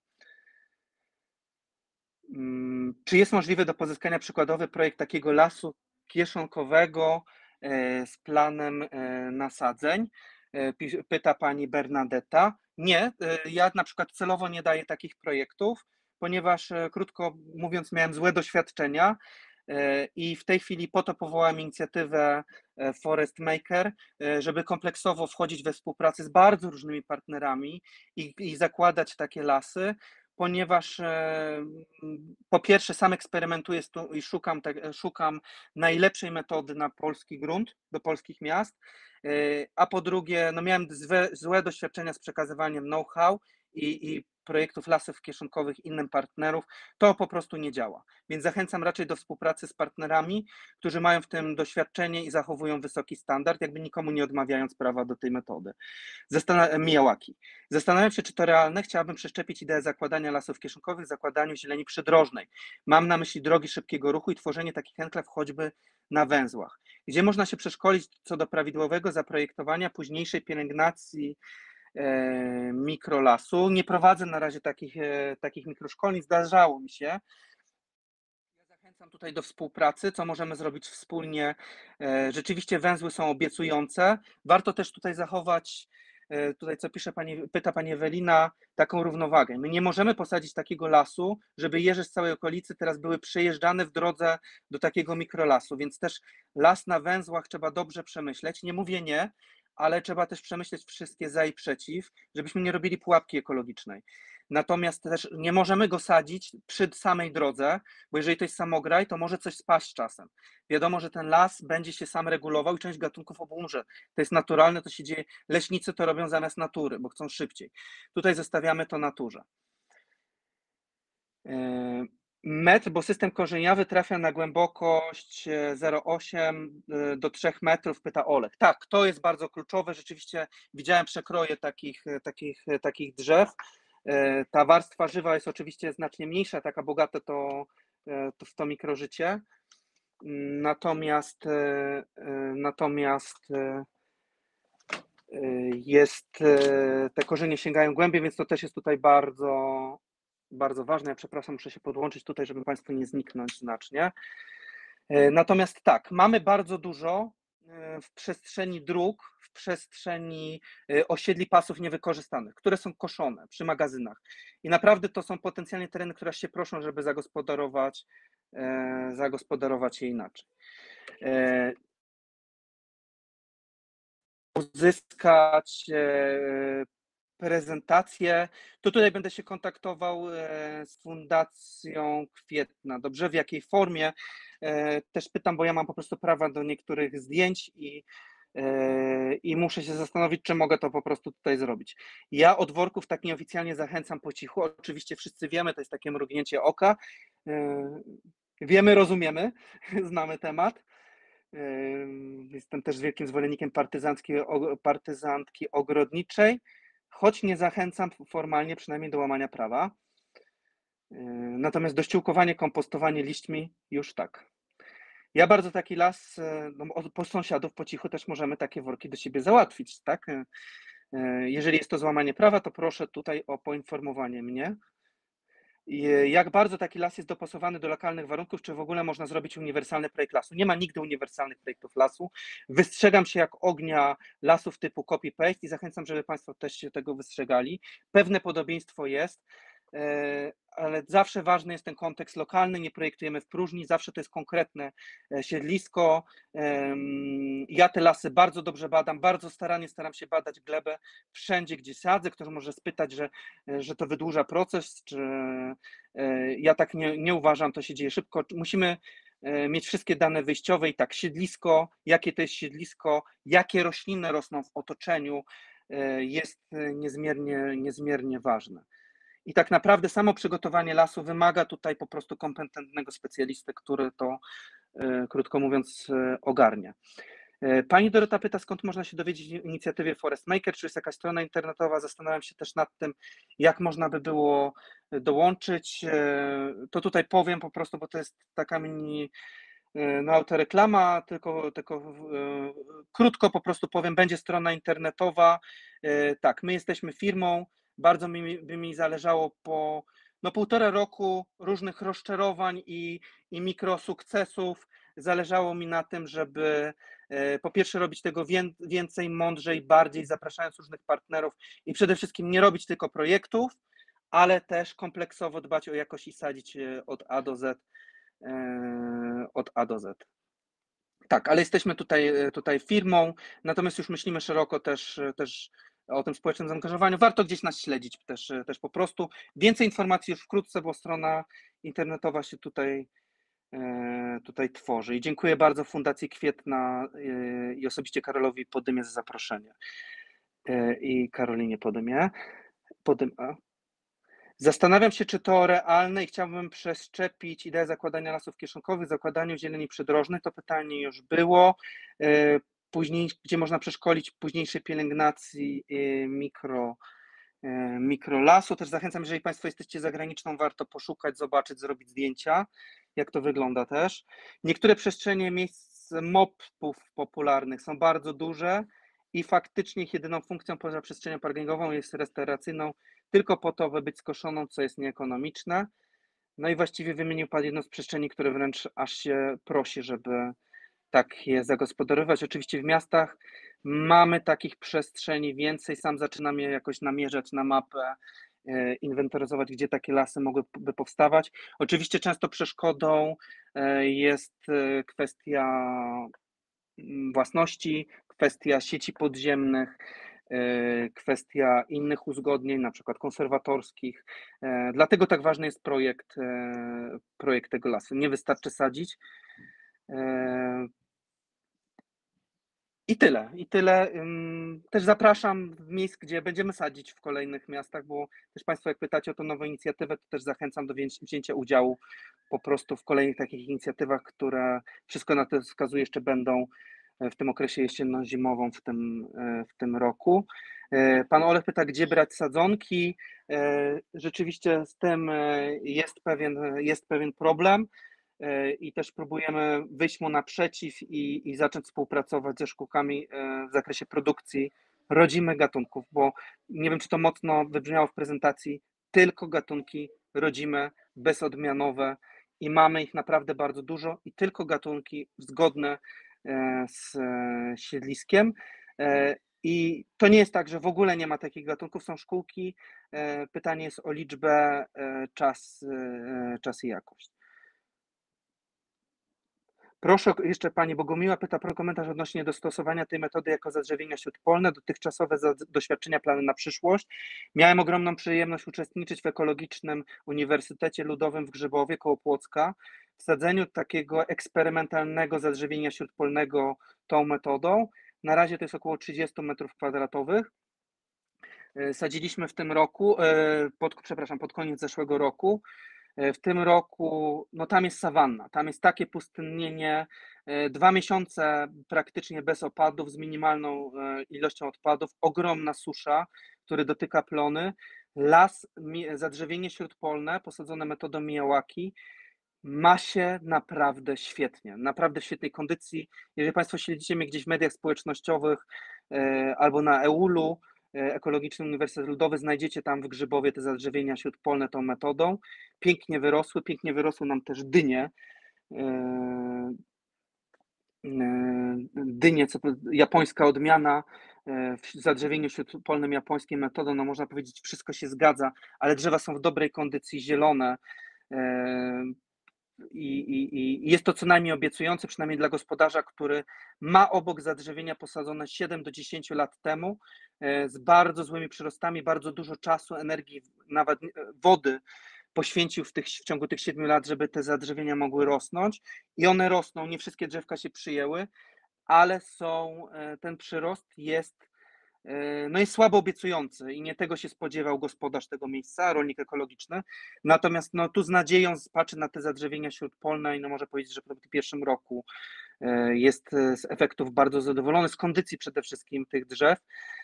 Czy jest możliwe do pozyskania przykładowy projekt takiego lasu kieszonkowego e, z planem e, nasadzeń? E, pyta pani Bernadetta. Nie, e, ja na przykład celowo nie daję takich projektów, ponieważ krótko mówiąc miałem złe doświadczenia i w tej chwili po to powołałem inicjatywę Forest Maker, żeby kompleksowo wchodzić we współpracę z bardzo różnymi partnerami i, i zakładać takie lasy, ponieważ po pierwsze sam eksperymentuję i szukam, szukam najlepszej metody na polski grunt, do polskich miast, a po drugie no miałem złe, złe doświadczenia z przekazywaniem know-how i, i projektów lasów kieszonkowych innym partnerów, to po prostu nie działa. Więc zachęcam raczej do współpracy z partnerami, którzy mają w tym doświadczenie i zachowują wysoki standard, jakby nikomu nie odmawiając prawa do tej metody. Zastan- Miyawaki. Zastanawiam się, czy to realne. Chciałabym przeszczepić ideę zakładania lasów kieszonkowych w zakładaniu zieleni przydrożnej. Mam na myśli drogi szybkiego ruchu i tworzenie takich enklaw choćby na węzłach, gdzie można się przeszkolić co do prawidłowego zaprojektowania, późniejszej pielęgnacji mikrolasu. Nie prowadzę na razie takich, takich mikroszkoleń, zdarzało mi się. Ja zachęcam tutaj do współpracy, co możemy zrobić wspólnie. Rzeczywiście węzły są obiecujące. Warto też tutaj zachować e, tutaj co pisze pani, pyta pani Ewelina, taką równowagę. My nie możemy posadzić takiego lasu, żeby jeże z całej okolicy teraz były przejeżdżane w drodze do takiego mikrolasu, więc też las na węzłach trzeba dobrze przemyśleć. Nie mówię nie, ale trzeba też przemyśleć wszystkie za i przeciw, żebyśmy nie robili pułapki ekologicznej. Natomiast też nie możemy go sadzić przy samej drodze, bo jeżeli to jest samograj, to może coś spaść czasem. Wiadomo, że ten las będzie się sam regulował i część gatunków obumrze. To jest naturalne, to się dzieje. Leśnicy to robią zamiast natury, bo chcą szybciej. Tutaj zostawiamy to naturze. Metr, bo system korzeniowy trafia na głębokość zero przecinek osiem do trzech metrów, pyta Olek. Tak, to jest bardzo kluczowe. Rzeczywiście widziałem przekroje takich, takich, takich drzew. Ta warstwa żywa jest oczywiście znacznie mniejsza, taka bogata to, to w to mikrożycie. Natomiast, natomiast jest, te korzenie sięgają głębiej, więc to też jest tutaj bardzo, bardzo ważne. Ja przepraszam, muszę się podłączyć tutaj, żeby Państwu nie zniknąć znacznie. Natomiast tak, mamy bardzo dużo w przestrzeni dróg, w przestrzeni osiedli pasów niewykorzystanych, które są koszone przy magazynach. I naprawdę to są potencjalnie tereny, które się proszą, żeby zagospodarować, zagospodarować je inaczej. Uzyskać prezentację, to tutaj będę się kontaktował z Fundacją Kwietna. Dobrze, w jakiej formie? Też pytam, bo ja mam po prostu prawa do niektórych zdjęć i, i muszę się zastanowić, czy mogę to po prostu tutaj zrobić. Ja od worków tak nieoficjalnie zachęcam po cichu. Oczywiście wszyscy wiemy, to jest takie mrugnięcie oka. Wiemy, rozumiemy, znamy temat. Jestem też wielkim zwolennikiem partyzantki ogrodniczej, choć nie zachęcam formalnie przynajmniej do łamania prawa. Natomiast dościółkowanie, kompostowanie liśćmi już tak. Ja bardzo taki las, no, po sąsiadów po cichu też możemy takie worki do siebie załatwić, tak? Jeżeli jest to złamanie prawa, to proszę tutaj o poinformowanie mnie. Jak bardzo taki las jest dopasowany do lokalnych warunków, czy w ogóle można zrobić uniwersalny projekt lasu? Nie ma nigdy uniwersalnych projektów lasu. Wystrzegam się jak ognia lasów typu copy-paste i zachęcam, żeby Państwo też się tego wystrzegali. Pewne podobieństwo jest, ale zawsze ważny jest ten kontekst lokalny, nie projektujemy w próżni, zawsze to jest konkretne siedlisko. Ja te lasy bardzo dobrze badam, bardzo starannie staram się badać glebę wszędzie, gdzie sadzę. Ktoś może spytać, że, że to wydłuża proces, czy ja tak nie, nie uważam, to się dzieje szybko. Musimy mieć wszystkie dane wyjściowe i tak, siedlisko, jakie to jest siedlisko, jakie rośliny rosną w otoczeniu, jest niezmiernie, niezmiernie ważne. I tak naprawdę samo przygotowanie lasu wymaga tutaj po prostu kompetentnego specjalisty, który to, krótko mówiąc, ogarnia. Pani Dorota pyta, skąd można się dowiedzieć o inicjatywie Forest Maker, czy jest jakaś strona internetowa? Zastanawiam się też nad tym, jak można by było dołączyć. To tutaj powiem po prostu, bo to jest taka mini no, autoreklama, tylko, tylko krótko po prostu powiem, będzie strona internetowa. Tak, my jesteśmy firmą, bardzo mi, by mi zależało po no, półtora roku różnych rozczarowań i, i mikrosukcesów. Zależało mi na tym, żeby po pierwsze robić tego więcej, mądrzej, bardziej, zapraszając różnych partnerów i przede wszystkim nie robić tylko projektów, ale też kompleksowo dbać o jakość i sadzić od A do Z. Od A do Z. Tak, ale jesteśmy tutaj, tutaj firmą, natomiast już myślimy szeroko też, też o tym społecznym zaangażowaniu. Warto gdzieś nas śledzić też, też po prostu. Więcej informacji już wkrótce, bo strona internetowa się tutaj, tutaj tworzy. I dziękuję bardzo Fundacji Kwietna i osobiście Karolowi Podymie za zaproszenie. I Karolinie Podymie. Podym, Zastanawiam się, czy to realne i chciałbym przeszczepić ideę zakładania lasów kieszonkowych, zakładaniu zieleni przydrożnych. To pytanie już było. Później, gdzie można przeszkolić późniejszej pielęgnacji mikro, mikrolasu. Też zachęcam, jeżeli Państwo jesteście zagraniczną, warto poszukać, zobaczyć, zrobić zdjęcia, jak to wygląda też. Niektóre przestrzenie miejsc mopów popularnych są bardzo duże i faktycznie ich jedyną funkcją poza przestrzenią parkingową jest restauracyjną, tylko po to, by być skoszoną, co jest nieekonomiczne. No i właściwie wymienił Pan jedną z przestrzeni, które wręcz aż się prosi, żeby, tak je zagospodarować. Oczywiście w miastach mamy takich przestrzeni więcej, sam zaczynam je jakoś namierzać na mapę, inwentaryzować, gdzie takie lasy mogłyby powstawać. Oczywiście często przeszkodą jest kwestia własności, kwestia sieci podziemnych, kwestia innych uzgodnień, na przykład konserwatorskich. Dlatego tak ważny jest projekt, projekt tego lasu. Nie wystarczy sadzić. I tyle, i tyle. Też zapraszam w miejsc, gdzie będziemy sadzić w kolejnych miastach, bo też Państwo jak pytacie o tą nową inicjatywę, to też zachęcam do wzięcia udziału po prostu w kolejnych takich inicjatywach, które wszystko na to wskazuje, jeszcze będą w tym okresie jesienno-zimową w tym, w tym roku. Pan Olech pyta, gdzie brać sadzonki. Rzeczywiście z tym jest pewien, jest pewien problem. I też próbujemy wyjść mu naprzeciw i, i zacząć współpracować ze szkółkami w zakresie produkcji rodzimych gatunków, bo nie wiem, czy to mocno wybrzmiało w prezentacji, tylko gatunki rodzime, bezodmianowe i mamy ich naprawdę bardzo dużo i tylko gatunki zgodne z siedliskiem. I to nie jest tak, że w ogóle nie ma takich gatunków, są szkółki. Pytanie jest o liczbę, czas, czas i jakość. Proszę jeszcze Pani Bogumiła pyta pro komentarz odnośnie dostosowania tej metody jako zadrzewienia śródpolne, dotychczasowe doświadczenia, plany na przyszłość. Miałem ogromną przyjemność uczestniczyć w Ekologicznym Uniwersytecie Ludowym w Grzybowie koło Płocka w sadzeniu takiego eksperymentalnego zadrzewienia śródpolnego tą metodą. Na razie to jest około trzydzieści metrów kwadratowych. Sadziliśmy w tym roku, pod, przepraszam, pod koniec zeszłego roku. W tym roku, no tam jest sawanna, tam jest takie pustynnienie, dwa miesiące praktycznie bez opadów, z minimalną ilością odpadów, ogromna susza, który dotyka plony, las, zadrzewienie śródpolne posadzone metodą Miyawaki ma się naprawdę świetnie, naprawdę w świetnej kondycji. Jeżeli Państwo śledzicie mnie gdzieś w mediach społecznościowych albo na Eulu, Ekologiczny Uniwersytet Ludowy, znajdziecie tam w Grzybowie te zadrzewienia śródpolne tą metodą. Pięknie wyrosły, pięknie wyrosły nam też dynie. Dynie, co japońska odmiana w zadrzewieniu śródpolnym japońskiej metodą, no można powiedzieć, wszystko się zgadza, ale drzewa są w dobrej kondycji, zielone. I, i, I jest to co najmniej obiecujące, przynajmniej dla gospodarza, który ma obok zadrzewienia posadzone siedem do dziesięciu lat temu, z bardzo złymi przyrostami, bardzo dużo czasu, energii, nawet wody poświęcił w, tych, w ciągu tych siedmiu lat, żeby te zadrzewienia mogły rosnąć i one rosną, nie wszystkie drzewka się przyjęły, ale są, ten przyrost jest no jest słabo obiecujący i nie tego się spodziewał gospodarz tego miejsca, rolnik ekologiczny. Natomiast no, tu z nadzieją patrzy na te zadrzewienia śródpolne i no, może powiedzieć, że po tym pierwszym roku jest z efektów bardzo zadowolony, z kondycji przede wszystkim tych drzew.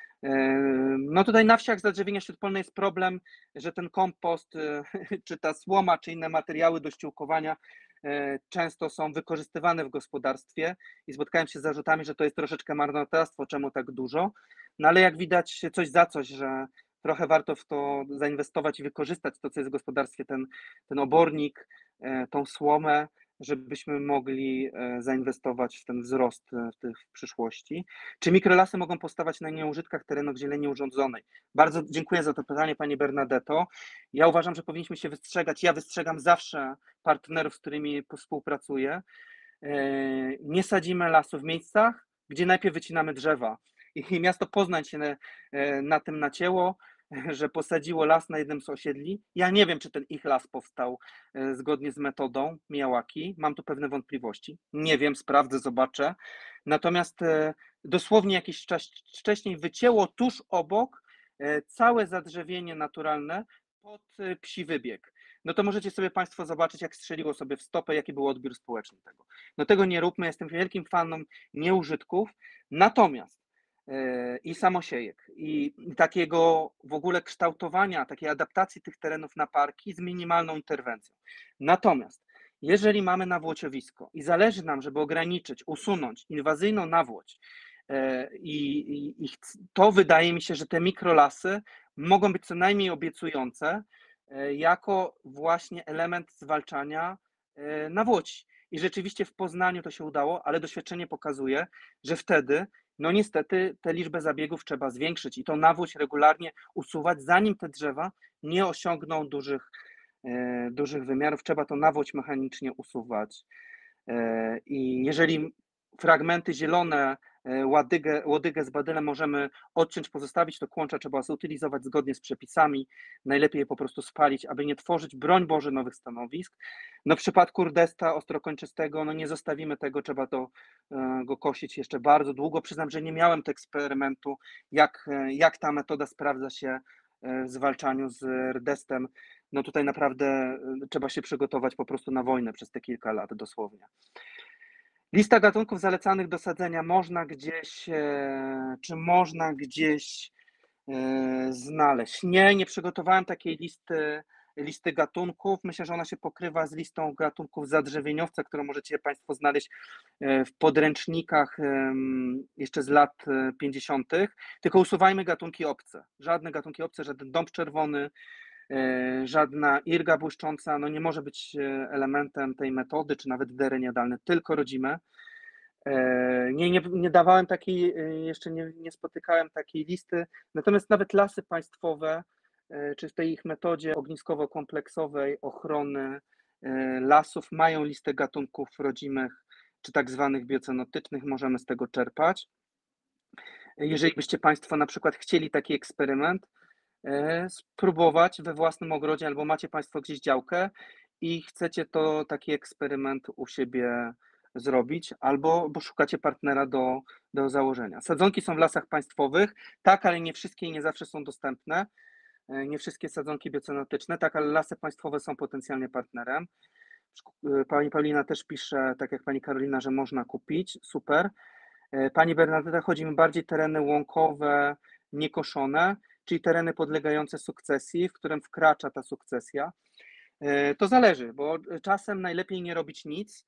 No tutaj na wsiach zadrzewienia śródpolne jest problem, że ten kompost, czy ta słoma, czy inne materiały do ściółkowania często są wykorzystywane w gospodarstwie i spotkałem się z zarzutami, że to jest troszeczkę marnotrawstwo, czemu tak dużo. No ale jak widać coś za coś, że trochę warto w to zainwestować i wykorzystać to, co jest w gospodarstwie, ten, ten obornik, tą słomę, żebyśmy mogli zainwestować w ten wzrost w, tych, w przyszłości. Czy mikrolasy mogą powstawać na nieużytkach terenów zieleni urządzonej? Bardzo dziękuję za to pytanie, Pani Bernadetto. Ja uważam, że powinniśmy się wystrzegać, ja wystrzegam zawsze partnerów, z którymi współpracuję. Nie sadzimy lasu w miejscach, gdzie najpierw wycinamy drzewa. I miasto Poznań się na, na tym nacięło, że posadziło las na jednym z osiedli. Ja nie wiem, czy ten ich las powstał zgodnie z metodą Miyawaki. Mam tu pewne wątpliwości. Nie wiem, sprawdzę, zobaczę. Natomiast dosłownie jakiś czas wcześniej wycięło tuż obok całe zadrzewienie naturalne pod psi wybieg. No to możecie sobie Państwo zobaczyć, jak strzeliło sobie w stopę, jaki był odbiór społeczny tego. No tego nie róbmy, jestem wielkim fanem nieużytków. Natomiast i samosiejek, i takiego w ogóle kształtowania, takiej adaptacji tych terenów na parki z minimalną interwencją. Natomiast jeżeli mamy nawłociowisko i zależy nam, żeby ograniczyć, usunąć inwazyjną nawłoć i, i, i to wydaje mi się, że te mikrolasy mogą być co najmniej obiecujące jako właśnie element zwalczania nawłoci. i rzeczywiście w Poznaniu to się udało, ale doświadczenie pokazuje, że wtedy, no niestety, tę liczbę zabiegów trzeba zwiększyć i to nawóź regularnie usuwać, zanim te drzewa nie osiągną dużych, e, dużych wymiarów. Trzeba to nawóź mechanicznie usuwać. E, I jeżeli fragmenty zielone, e, łodygę, łodygę z badylem możemy odciąć, pozostawić, to kłącza trzeba zutylizować zgodnie z przepisami. Najlepiej je po prostu spalić, aby nie tworzyć, broń Boże, nowych stanowisk. No w przypadku rdesta ostrokończystego, no nie zostawimy tego, trzeba to, e, go kosić jeszcze bardzo długo. Przyznam, że nie miałem tego eksperymentu, jak, e, jak ta metoda sprawdza się e, w zwalczaniu z rdestem. No tutaj naprawdę e, trzeba się przygotować po prostu na wojnę przez te kilka lat dosłownie. Lista gatunków zalecanych do sadzenia można gdzieś, e, czy można gdzieś e, znaleźć? Nie, nie przygotowałem takiej listy, listy gatunków. Myślę, że ona się pokrywa z listą gatunków zadrzewieniowca, którą możecie Państwo znaleźć e, w podręcznikach e, jeszcze z lat e, pięćdziesiątych. Tylko usuwajmy gatunki obce. Żadne gatunki obce, żaden dąb czerwony, e, żadna irga błyszcząca, no nie może być e, elementem tej metody, czy nawet dereń jadalny, tylko rodzime. E, Nie, nie, nie dawałem takiej, e, jeszcze nie, nie spotykałem takiej listy, natomiast nawet lasy państwowe, e, czy w tej ich metodzie ogniskowo-kompleksowej ochrony e, lasów mają listę gatunków rodzimych, czy tak zwanych biocenotycznych, możemy z tego czerpać. Jeżeli byście Państwo na przykład chcieli taki eksperyment, e, spróbować we własnym ogrodzie, albo macie Państwo gdzieś działkę i chcecie to taki eksperyment u siebie zrobić, albo bo szukacie partnera do, do założenia. Sadzonki są w lasach państwowych, tak, ale nie wszystkie i nie zawsze są dostępne. E, Nie wszystkie sadzonki biocenotyczne, tak, ale lasy państwowe są potencjalnie partnerem. E, Pani Paulina też pisze, tak jak pani Karolina, że można kupić, super. E, Pani Bernadetta, chodzi mi bardziej tereny łąkowe, niekoszone, czyli tereny podlegające sukcesji, w którym wkracza ta sukcesja. E, To zależy, bo czasem najlepiej nie robić nic.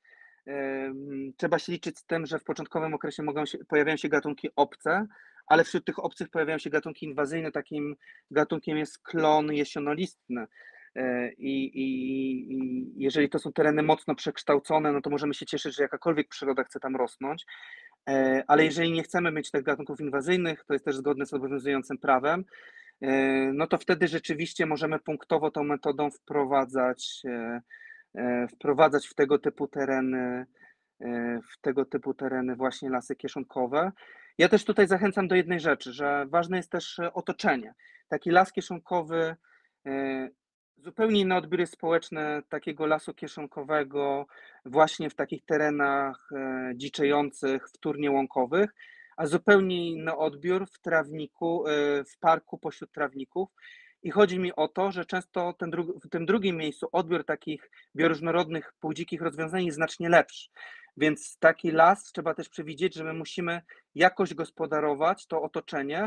Em, Trzeba się liczyć z tym, że w początkowym okresie mogą się, pojawiają się gatunki obce, ale wśród tych obcych pojawiają się gatunki inwazyjne. Takim gatunkiem jest klon jesionolistny. E, I, i, I jeżeli to są tereny mocno przekształcone, no to możemy się cieszyć, że jakakolwiek przyroda chce tam rosnąć. E, Ale jeżeli nie chcemy mieć tych gatunków inwazyjnych, to jest też zgodne z obowiązującym prawem, e, no to wtedy rzeczywiście możemy punktowo tą metodą wprowadzać, e, e, wprowadzać w tego typu tereny, e, w tego typu tereny właśnie lasy kieszonkowe. Ja też tutaj zachęcam do jednej rzeczy, że ważne jest też e, otoczenie. Taki las kieszonkowy, e, zupełnie inne odbiory społeczne takiego lasu kieszonkowego właśnie w takich terenach e, dziczejących, wtórnie łąkowych, a zupełnie inny odbiór w trawniku, e, w parku pośród trawników. I chodzi mi o to, że często ten dru- w tym drugim miejscu odbiór takich bioróżnorodnych, półdzikich rozwiązań jest znacznie lepszy. Więc taki las trzeba też przewidzieć, że my musimy jakoś gospodarować to otoczenie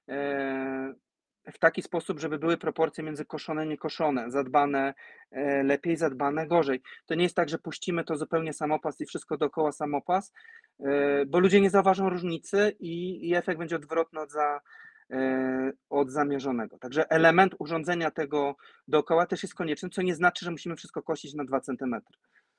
e, w taki sposób, żeby były proporcje między koszone i niekoszone, zadbane e, lepiej, zadbane gorzej. To nie jest tak, że puścimy to zupełnie samopas i wszystko dookoła samopas, e, bo ludzie nie zauważą różnicy i, i efekt będzie odwrotny od, za, e, od zamierzonego. Także element urządzenia tego dookoła też jest konieczny, co nie znaczy, że musimy wszystko kosić na dwa centymetry.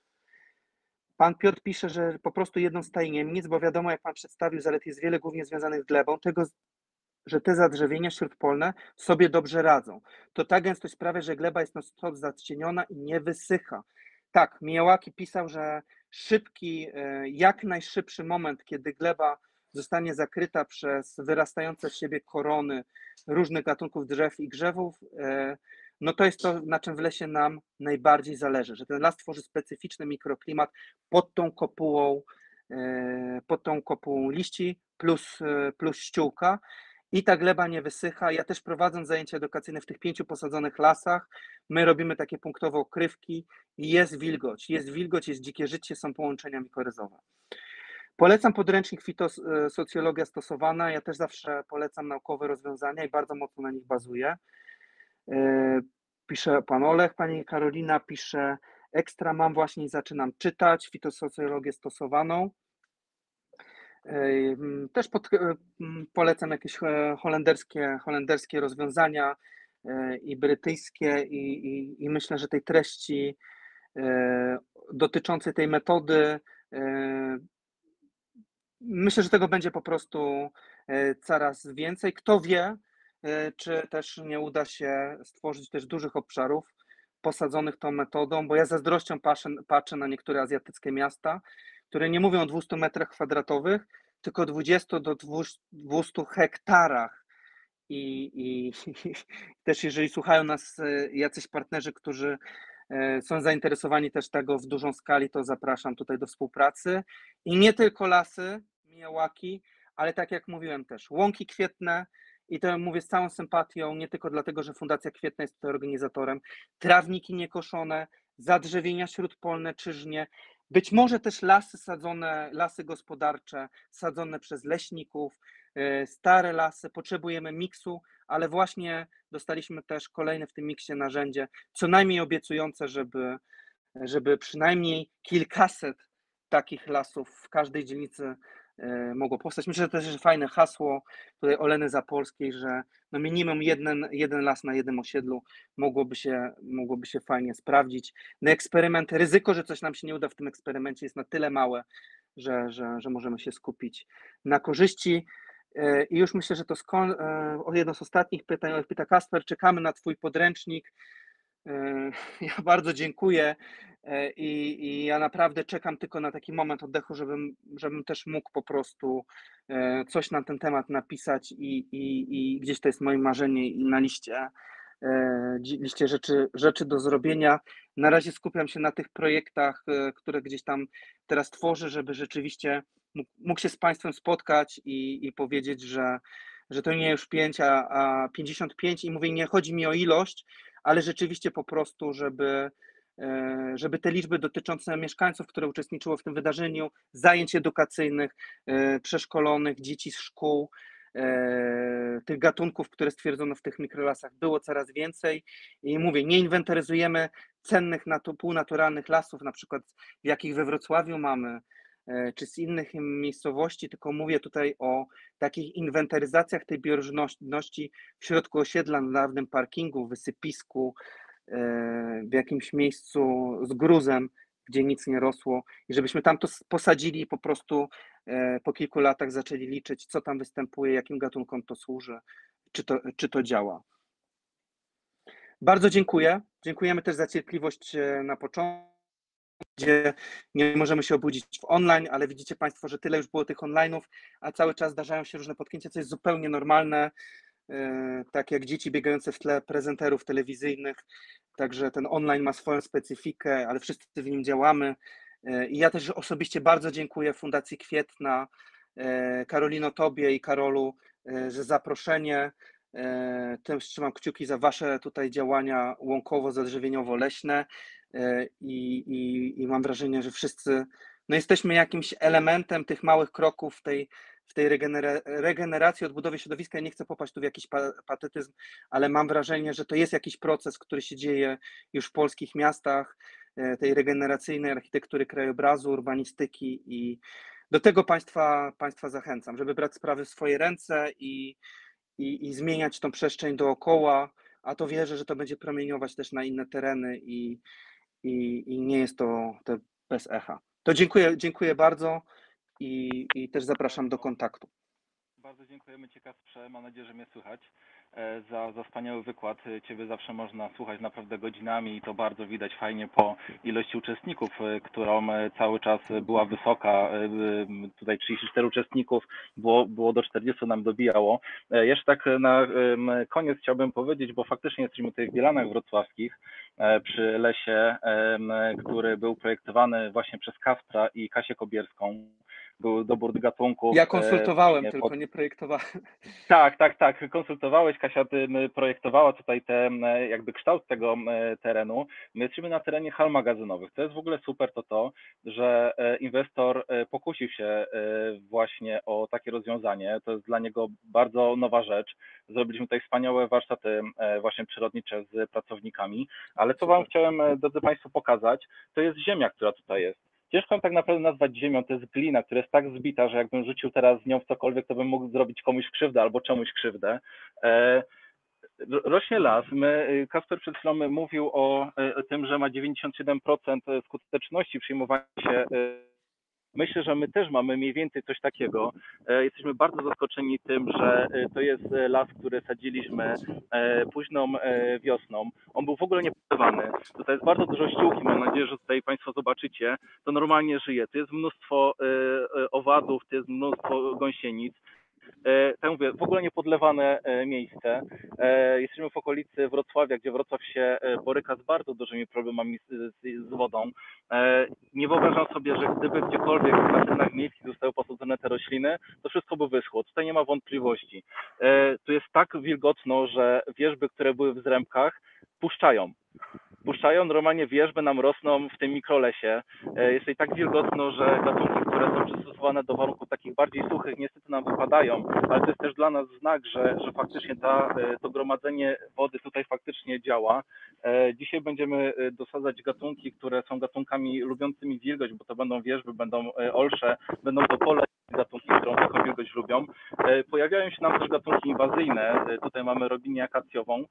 Pan Piotr pisze, że po prostu jedną staje Niemnic, bo wiadomo, jak Pan przedstawił, zalet jest wiele głównie związanych z glebą, tego, że te zadrzewienia śródpolne sobie dobrze radzą. To ta gęstość sprawia, że gleba jest non-stop zacieniona i nie wysycha. Tak, Miyawaki pisał, że szybki, e, jak najszybszy moment, kiedy gleba zostanie zakryta przez wyrastające z siebie korony różnych gatunków drzew i grzewów, e, no to jest to, na czym w lesie nam najbardziej zależy, że ten las tworzy specyficzny mikroklimat pod tą kopułą, e, pod tą kopułą liści plus, e, plus ściółka i ta gleba nie wysycha. Ja też prowadząc zajęcia edukacyjne w tych pięciu posadzonych lasach, my robimy takie punktowe okrywki i jest wilgoć, jest wilgoć, jest dzikie życie, są połączenia mikoryzowe. Polecam podręcznik Fitosocjologia stosowana, ja też zawsze polecam naukowe rozwiązania i bardzo mocno na nich bazuję. Pisze pan Olech, pani Karolina pisze, ekstra mam właśnie i zaczynam czytać fitosocjologię stosowaną. Też pod, polecam jakieś holenderskie, holenderskie rozwiązania i brytyjskie i, i, i myślę, że tej treści dotyczącej tej metody. Myślę, że tego będzie po prostu coraz więcej. Kto wie, czy też nie uda się stworzyć też dużych obszarów posadzonych tą metodą, bo ja zazdrością patrzę, patrzę na niektóre azjatyckie miasta, które nie mówią o dwustu metrach kwadratowych, tylko o dwudziestu do dwustu hektarach. I, i, i też jeżeli słuchają nas jacyś partnerzy, którzy są zainteresowani też tego w dużą skali, to zapraszam tutaj do współpracy. I nie tylko lasy Miyawaki, ale tak jak mówiłem też, łąki kwietne, i to mówię z całą sympatią, nie tylko dlatego, że Fundacja Kwietna jest tutaj organizatorem, trawniki niekoszone, zadrzewienia śródpolne, czyżnie, być może też lasy sadzone, lasy gospodarcze, sadzone przez leśników, stare lasy, potrzebujemy miksu, ale właśnie dostaliśmy też kolejne w tym miksie narzędzie, co najmniej obiecujące, żeby, żeby przynajmniej kilkaset takich lasów w każdej dzielnicy mogło powstać. Myślę, że to jest fajne hasło tutaj Oleny Zapolskiej, że no minimum jeden, jeden las na jednym osiedlu mogłoby się, mogłoby się fajnie sprawdzić. Na eksperyment, ryzyko, że coś nam się nie uda w tym eksperymencie jest na tyle małe, że, że, że możemy się skupić na korzyści. I już myślę, że to skon... o jedno z ostatnich pytań, pyta Kasper, czekamy na Twój podręcznik. Ja bardzo dziękuję i, i ja naprawdę czekam tylko na taki moment oddechu, żebym, żebym też mógł po prostu coś na ten temat napisać i, i, i gdzieś to jest moje marzenie i na liście, liście rzeczy, rzeczy do zrobienia. Na razie skupiam się na tych projektach, które gdzieś tam teraz tworzę, żeby rzeczywiście mógł, mógł się z Państwem spotkać i, i powiedzieć, że, że to nie już pięć, a, a pięćdziesiąt pięć i mówię, nie chodzi mi o ilość, ale rzeczywiście po prostu, żeby, żeby te liczby dotyczące mieszkańców, które uczestniczyło w tym wydarzeniu, zajęć edukacyjnych, przeszkolonych, dzieci z szkół, tych gatunków, które stwierdzono w tych mikrolasach, było coraz więcej i mówię, nie inwentaryzujemy cennych, półnaturalnych lasów, na przykład jakich we Wrocławiu mamy, czy z innych miejscowości, tylko mówię tutaj o takich inwentaryzacjach tej bioróżnorodności w środku osiedla, na dawnym parkingu, wysypisku, w jakimś miejscu z gruzem, gdzie nic nie rosło i żebyśmy tam to posadzili i po prostu po kilku latach zaczęli liczyć, co tam występuje, jakim gatunkom to służy, czy to, czy to działa. Bardzo dziękuję. Dziękujemy też za cierpliwość na początku, gdzie nie możemy się obudzić w online, ale widzicie Państwo, że tyle już było tych online'ów, a cały czas zdarzają się różne potknięcia, co jest zupełnie normalne, tak jak dzieci biegające w tle prezenterów telewizyjnych, także ten online ma swoją specyfikę, ale wszyscy w nim działamy i ja też osobiście bardzo dziękuję Fundacji Kwietna, Karolino, Tobie i Karolu, że zaproszenie, też trzymam kciuki za Wasze tutaj działania łąkowo-zadrzewieniowo-leśne i, i, i mam wrażenie, że wszyscy no jesteśmy jakimś elementem tych małych kroków w tej, w tej regener regeneracji, odbudowie środowiska. Ja nie chcę popaść tu w jakiś patetyzm, ale mam wrażenie, że to jest jakiś proces, który się dzieje już w polskich miastach, tej regeneracyjnej architektury krajobrazu, urbanistyki i do tego Państwa, państwa zachęcam, żeby brać sprawy w swoje ręce i, i, i zmieniać tą przestrzeń dookoła, a to wierzę, że to będzie promieniować też na inne tereny i, i, i nie jest to, to bez echa. To dziękuję, dziękuję bardzo i, i też zapraszam do kontaktu. Bardzo dziękujemy Ci, Kasprze, mam nadzieję, że mnie słychać, za, za wspaniały wykład. Ciebie zawsze można słuchać naprawdę godzinami i to bardzo widać fajnie po ilości uczestników, którą cały czas była wysoka. Tutaj trzydzieści cztery uczestników, było, było do czterdziestu nam dobijało. Jeszcze tak na koniec chciałbym powiedzieć, bo faktycznie jesteśmy tutaj w Bielanach Wrocławskich, przy lesie, który był projektowany właśnie przez Kaspra i Kasię Kobierską. Był dobór gatunków. Ja konsultowałem, e, tylko pod... nie projektowałem. Tak, tak, tak, konsultowałeś, Kasia projektowała tutaj ten, jakby kształt tego terenu. My jesteśmy na terenie hal magazynowych. To jest w ogóle super to to, że inwestor pokusił się właśnie o takie rozwiązanie. To jest dla niego bardzo nowa rzecz. Zrobiliśmy tutaj wspaniałe warsztaty właśnie przyrodnicze z pracownikami, ale co Wam chciałem, drodzy Państwo, pokazać, to jest ziemia, która tutaj jest. Ciężko ją tak naprawdę nazwać ziemią, to jest glina, która jest tak zbita, że jakbym rzucił teraz z nią w cokolwiek, to bym mógł zrobić komuś krzywdę albo czemuś krzywdę. Rośnie las. My, Kasper przed chwilą mówił o, o tym, że ma dziewięćdziesiąt siedem procent skuteczności przyjmowania się. Myślę, że my też mamy mniej więcej coś takiego. Jesteśmy bardzo zaskoczeni tym, że to jest las, który sadziliśmy późną wiosną. On był w ogóle niepodlewany. Tutaj jest bardzo dużo ściółki, mam nadzieję, że tutaj Państwo zobaczycie. To normalnie żyje. Tu jest mnóstwo owadów, tu jest mnóstwo gąsienic. Tak mówię, w ogóle niepodlewane miejsce. Jesteśmy w okolicy Wrocławia, gdzie Wrocław się boryka z bardzo dużymi problemami z, z, z wodą. Nie wyobrażam sobie, że gdyby gdziekolwiek na terenach miejskich zostały posadzone te rośliny, to wszystko by wyschło. Tutaj nie ma wątpliwości. Tu jest tak wilgotno, że wierzby, które były w zrębkach, puszczają. Puszczają, normalnie wierzby nam rosną w tym mikrolesie. Jest tutaj tak wilgotno, że gatunki, które są przystosowane do warunków takich bardziej suchych, niestety nam wypadają, ale to jest też dla nas znak, że, że faktycznie ta, to gromadzenie wody tutaj faktycznie działa. Dzisiaj będziemy dosadzać gatunki, które są gatunkami lubiącymi wilgoć, bo to będą wierzby, będą olsze, będą topole, gatunki, którą taką wilgoć lubią. Pojawiają się nam też gatunki inwazyjne. Tutaj mamy robinię akacjową.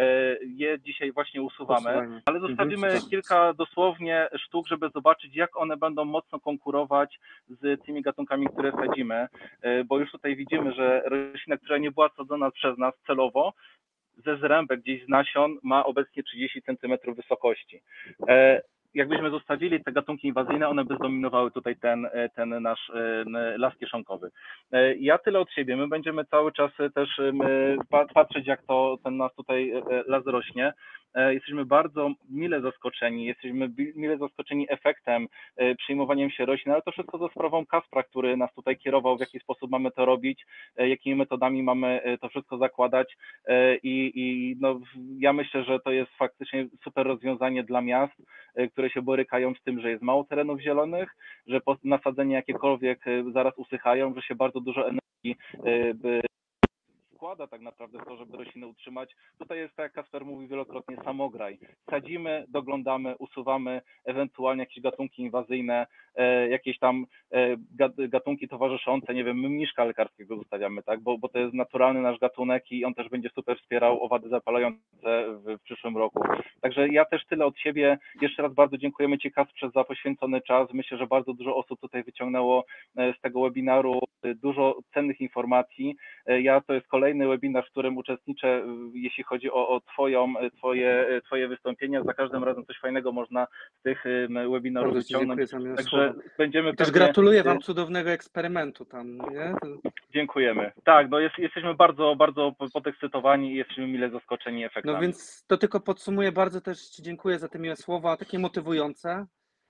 Je dzisiaj właśnie usuwamy, ale zostawimy kilka dosłownie sztuk, żeby zobaczyć, jak one będą mocno konkurować z tymi gatunkami, które sadzimy, bo już tutaj widzimy, że roślina, która nie była sadzona przez nas celowo, ze zrębek gdzieś z nasion ma obecnie trzydzieści centymetrów wysokości. Jakbyśmy zostawili te gatunki inwazyjne, one by zdominowały tutaj ten, ten nasz las kieszonkowy. Ja tyle od siebie. My będziemy cały czas też patrzeć, jak to ten nas tutaj las rośnie. Jesteśmy bardzo mile zaskoczeni, jesteśmy mile zaskoczeni efektem, przyjmowaniem się roślin, ale to wszystko za sprawą Kaspra, który nas tutaj kierował, w jaki sposób mamy to robić, jakimi metodami mamy to wszystko zakładać i, i no, ja myślę, że to jest faktycznie super rozwiązanie dla miast, które się borykają z tym, że jest mało terenów zielonych, że nasadzenia jakiekolwiek zaraz usychają, że się bardzo dużo energii by wkłada tak naprawdę w to, żeby rośliny utrzymać. Tutaj jest, tak jak Kasper mówi wielokrotnie, samograj. Sadzimy, doglądamy, usuwamy ewentualnie jakieś gatunki inwazyjne, e, jakieś tam e, gatunki towarzyszące, nie wiem, my mniszka lekarskiego zostawiamy, tak, bo, bo to jest naturalny nasz gatunek i on też będzie super wspierał owady zapalające w, w przyszłym roku. Także ja też tyle od siebie. Jeszcze raz bardzo dziękujemy Ci, Kasprze, za poświęcony czas. Myślę, że bardzo dużo osób tutaj wyciągnęło z tego webinaru dużo cennych informacji. Ja to jest kolejny webinar, w którym uczestniczę, jeśli chodzi o, o twoją, twoje, twoje wystąpienia. Za każdym razem coś fajnego można z tych webinarów Bardzo wyciągnąć. Także będziemy też pewnie... gratuluję Wam cudownego eksperymentu tam, nie? Dziękujemy. Tak, no jest, jesteśmy bardzo, bardzo podekscytowani i jesteśmy mile zaskoczeni efektami. No więc to tylko podsumuję, bardzo też Ci dziękuję za te miłe słowa, takie motywujące.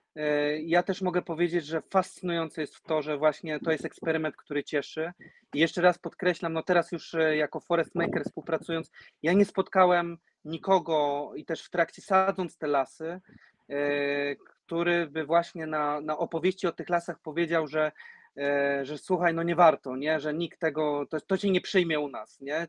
Ja też mogę powiedzieć, że fascynujące jest to, że właśnie to jest eksperyment, który cieszy. I jeszcze raz podkreślam, no teraz już jako Forest Maker współpracując, ja nie spotkałem nikogo i też w trakcie sadząc te lasy, który by właśnie na, na opowieści o tych lasach powiedział, że, że słuchaj, no nie warto, nie, że nikt tego, to, to się nie przyjmie u nas, nie.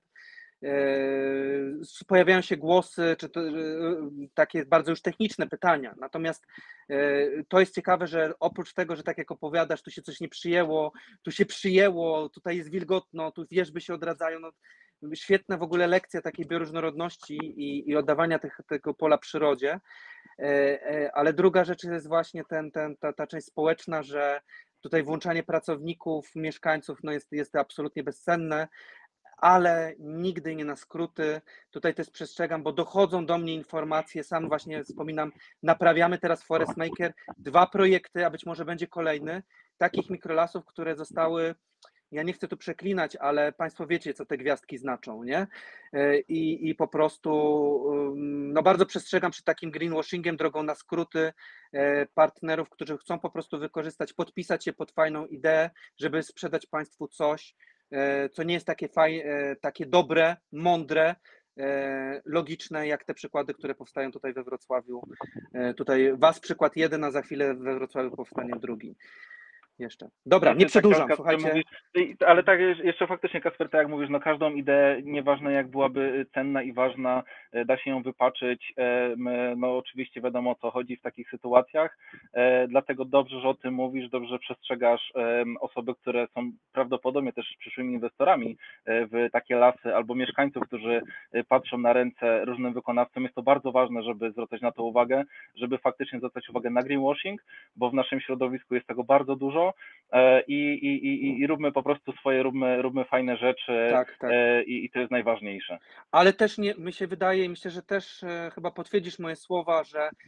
Pojawiają się głosy, czy to, takie bardzo już techniczne pytania, natomiast to jest ciekawe, że oprócz tego, że tak jak opowiadasz, tu się coś nie przyjęło, tu się przyjęło, tutaj jest wilgotno, tu wierzby się odradzają, no, świetna w ogóle lekcja takiej bioróżnorodności i, i oddawania tych, tego pola przyrodzie, ale druga rzecz jest właśnie ten, ten, ta, ta część społeczna, że tutaj włączanie pracowników, mieszkańców no jest, jest absolutnie bezcenne, ale nigdy nie na skróty. Tutaj też przestrzegam, bo dochodzą do mnie informacje, sam właśnie wspominam, naprawiamy teraz Forest Maker, dwa projekty, a być może będzie kolejny, takich mikrolasów, które zostały, ja nie chcę tu przeklinać, ale Państwo wiecie, co te gwiazdki znaczą, nie? I, i po prostu no bardzo przestrzegam przed takim greenwashingiem, drogą na skróty partnerów, którzy chcą po prostu wykorzystać, podpisać się pod fajną ideę, żeby sprzedać Państwu coś, co nie jest takie fajne, takie dobre, mądre, logiczne, jak te przykłady, które powstają tutaj we Wrocławiu. Tutaj Was przykład jeden, a za chwilę we Wrocławiu powstanie drugi. jeszcze. Dobra, To nie jest tak, przedłużam, Kasper, słuchajcie. mówisz, i- ale tak jeszcze faktycznie, Kasper, tak jak mówisz, no każdą ideę, nieważne jak byłaby cenna i ważna, e, da się ją wypaczyć. E, my, no oczywiście wiadomo, o co chodzi w takich sytuacjach, e, dlatego dobrze, że o tym mówisz, dobrze, że przestrzegasz e, osoby, które są prawdopodobnie też przyszłymi inwestorami e, w takie lasy, albo mieszkańców, którzy e, patrzą na ręce różnym wykonawcom. Jest to bardzo ważne, żeby zwracać na to uwagę, żeby faktycznie zwracać uwagę na greenwashing, bo w naszym środowisku jest tego bardzo dużo. I, i, i, i róbmy po prostu swoje, róbmy, róbmy fajne rzeczy Tak, tak. i, i to jest najważniejsze. Ale też nie, mi się wydaje, myślę, że też e, chyba potwierdzisz moje słowa, że e,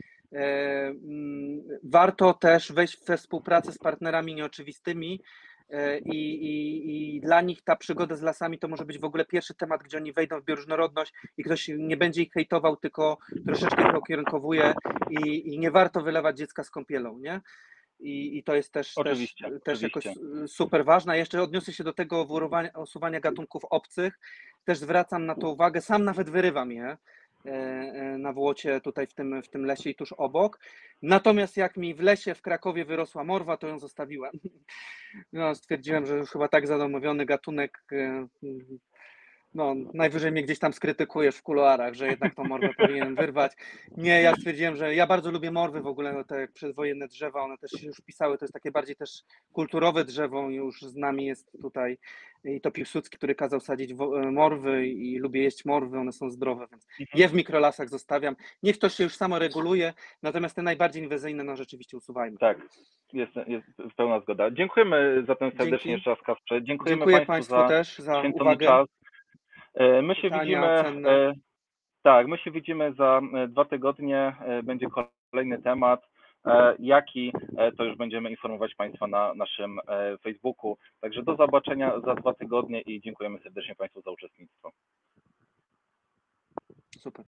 mm, warto też wejść we współpracę z partnerami nieoczywistymi e, i, i, i dla nich ta przygoda z lasami to może być w ogóle pierwszy temat, gdzie oni wejdą w bioróżnorodność i ktoś nie będzie ich hejtował, tylko troszeczkę ich ukierunkowuje i, i nie warto wylewać dziecka z kąpielą, nie? I, I to jest też, też, Oczywiście, też jakoś oczywiście. super ważne. Jeszcze odniosę się do tego usuwania, usuwania gatunków obcych. Też zwracam na to uwagę. Sam nawet wyrywam je e, e, na Włocie, tutaj w tym, w tym lesie i tuż obok. Natomiast jak mi w lesie w Krakowie wyrosła morwa, to ją zostawiłem. No, stwierdziłem, że już chyba tak zadomowiony gatunek, e, no najwyżej mnie gdzieś tam skrytykujesz w kuluarach, że jednak tą morwę powinienem wyrwać. Nie, ja stwierdziłem, że ja bardzo lubię morwy w ogóle, no, te jak przedwojenne drzewa, one też się już wpisały, to jest takie bardziej też kulturowe drzewo, już z nami jest tutaj i to Piłsudski, który kazał sadzić wo- morwy i lubię jeść morwy, one są zdrowe, więc je w mikrolasach zostawiam. Niech to się już samo reguluje, natomiast te najbardziej inwazyjne, no rzeczywiście usuwajmy. Tak, jest, jest pełna zgoda. Dziękujemy zatem serdecznie Dzięki. jeszcze raz, Kasprze. Dziękujemy Dziękuję Państwu, Państwu za też za święcony uwagę. czas. E, My się Pytania widzimy, cenne. e, tak, my się widzimy za e, dwa tygodnie, e, będzie kolejny temat. E, Jaki, e, to już będziemy informować Państwa na naszym e, Facebooku. Także do zobaczenia za dwa tygodnie i dziękujemy serdecznie Państwu za uczestnictwo. Super.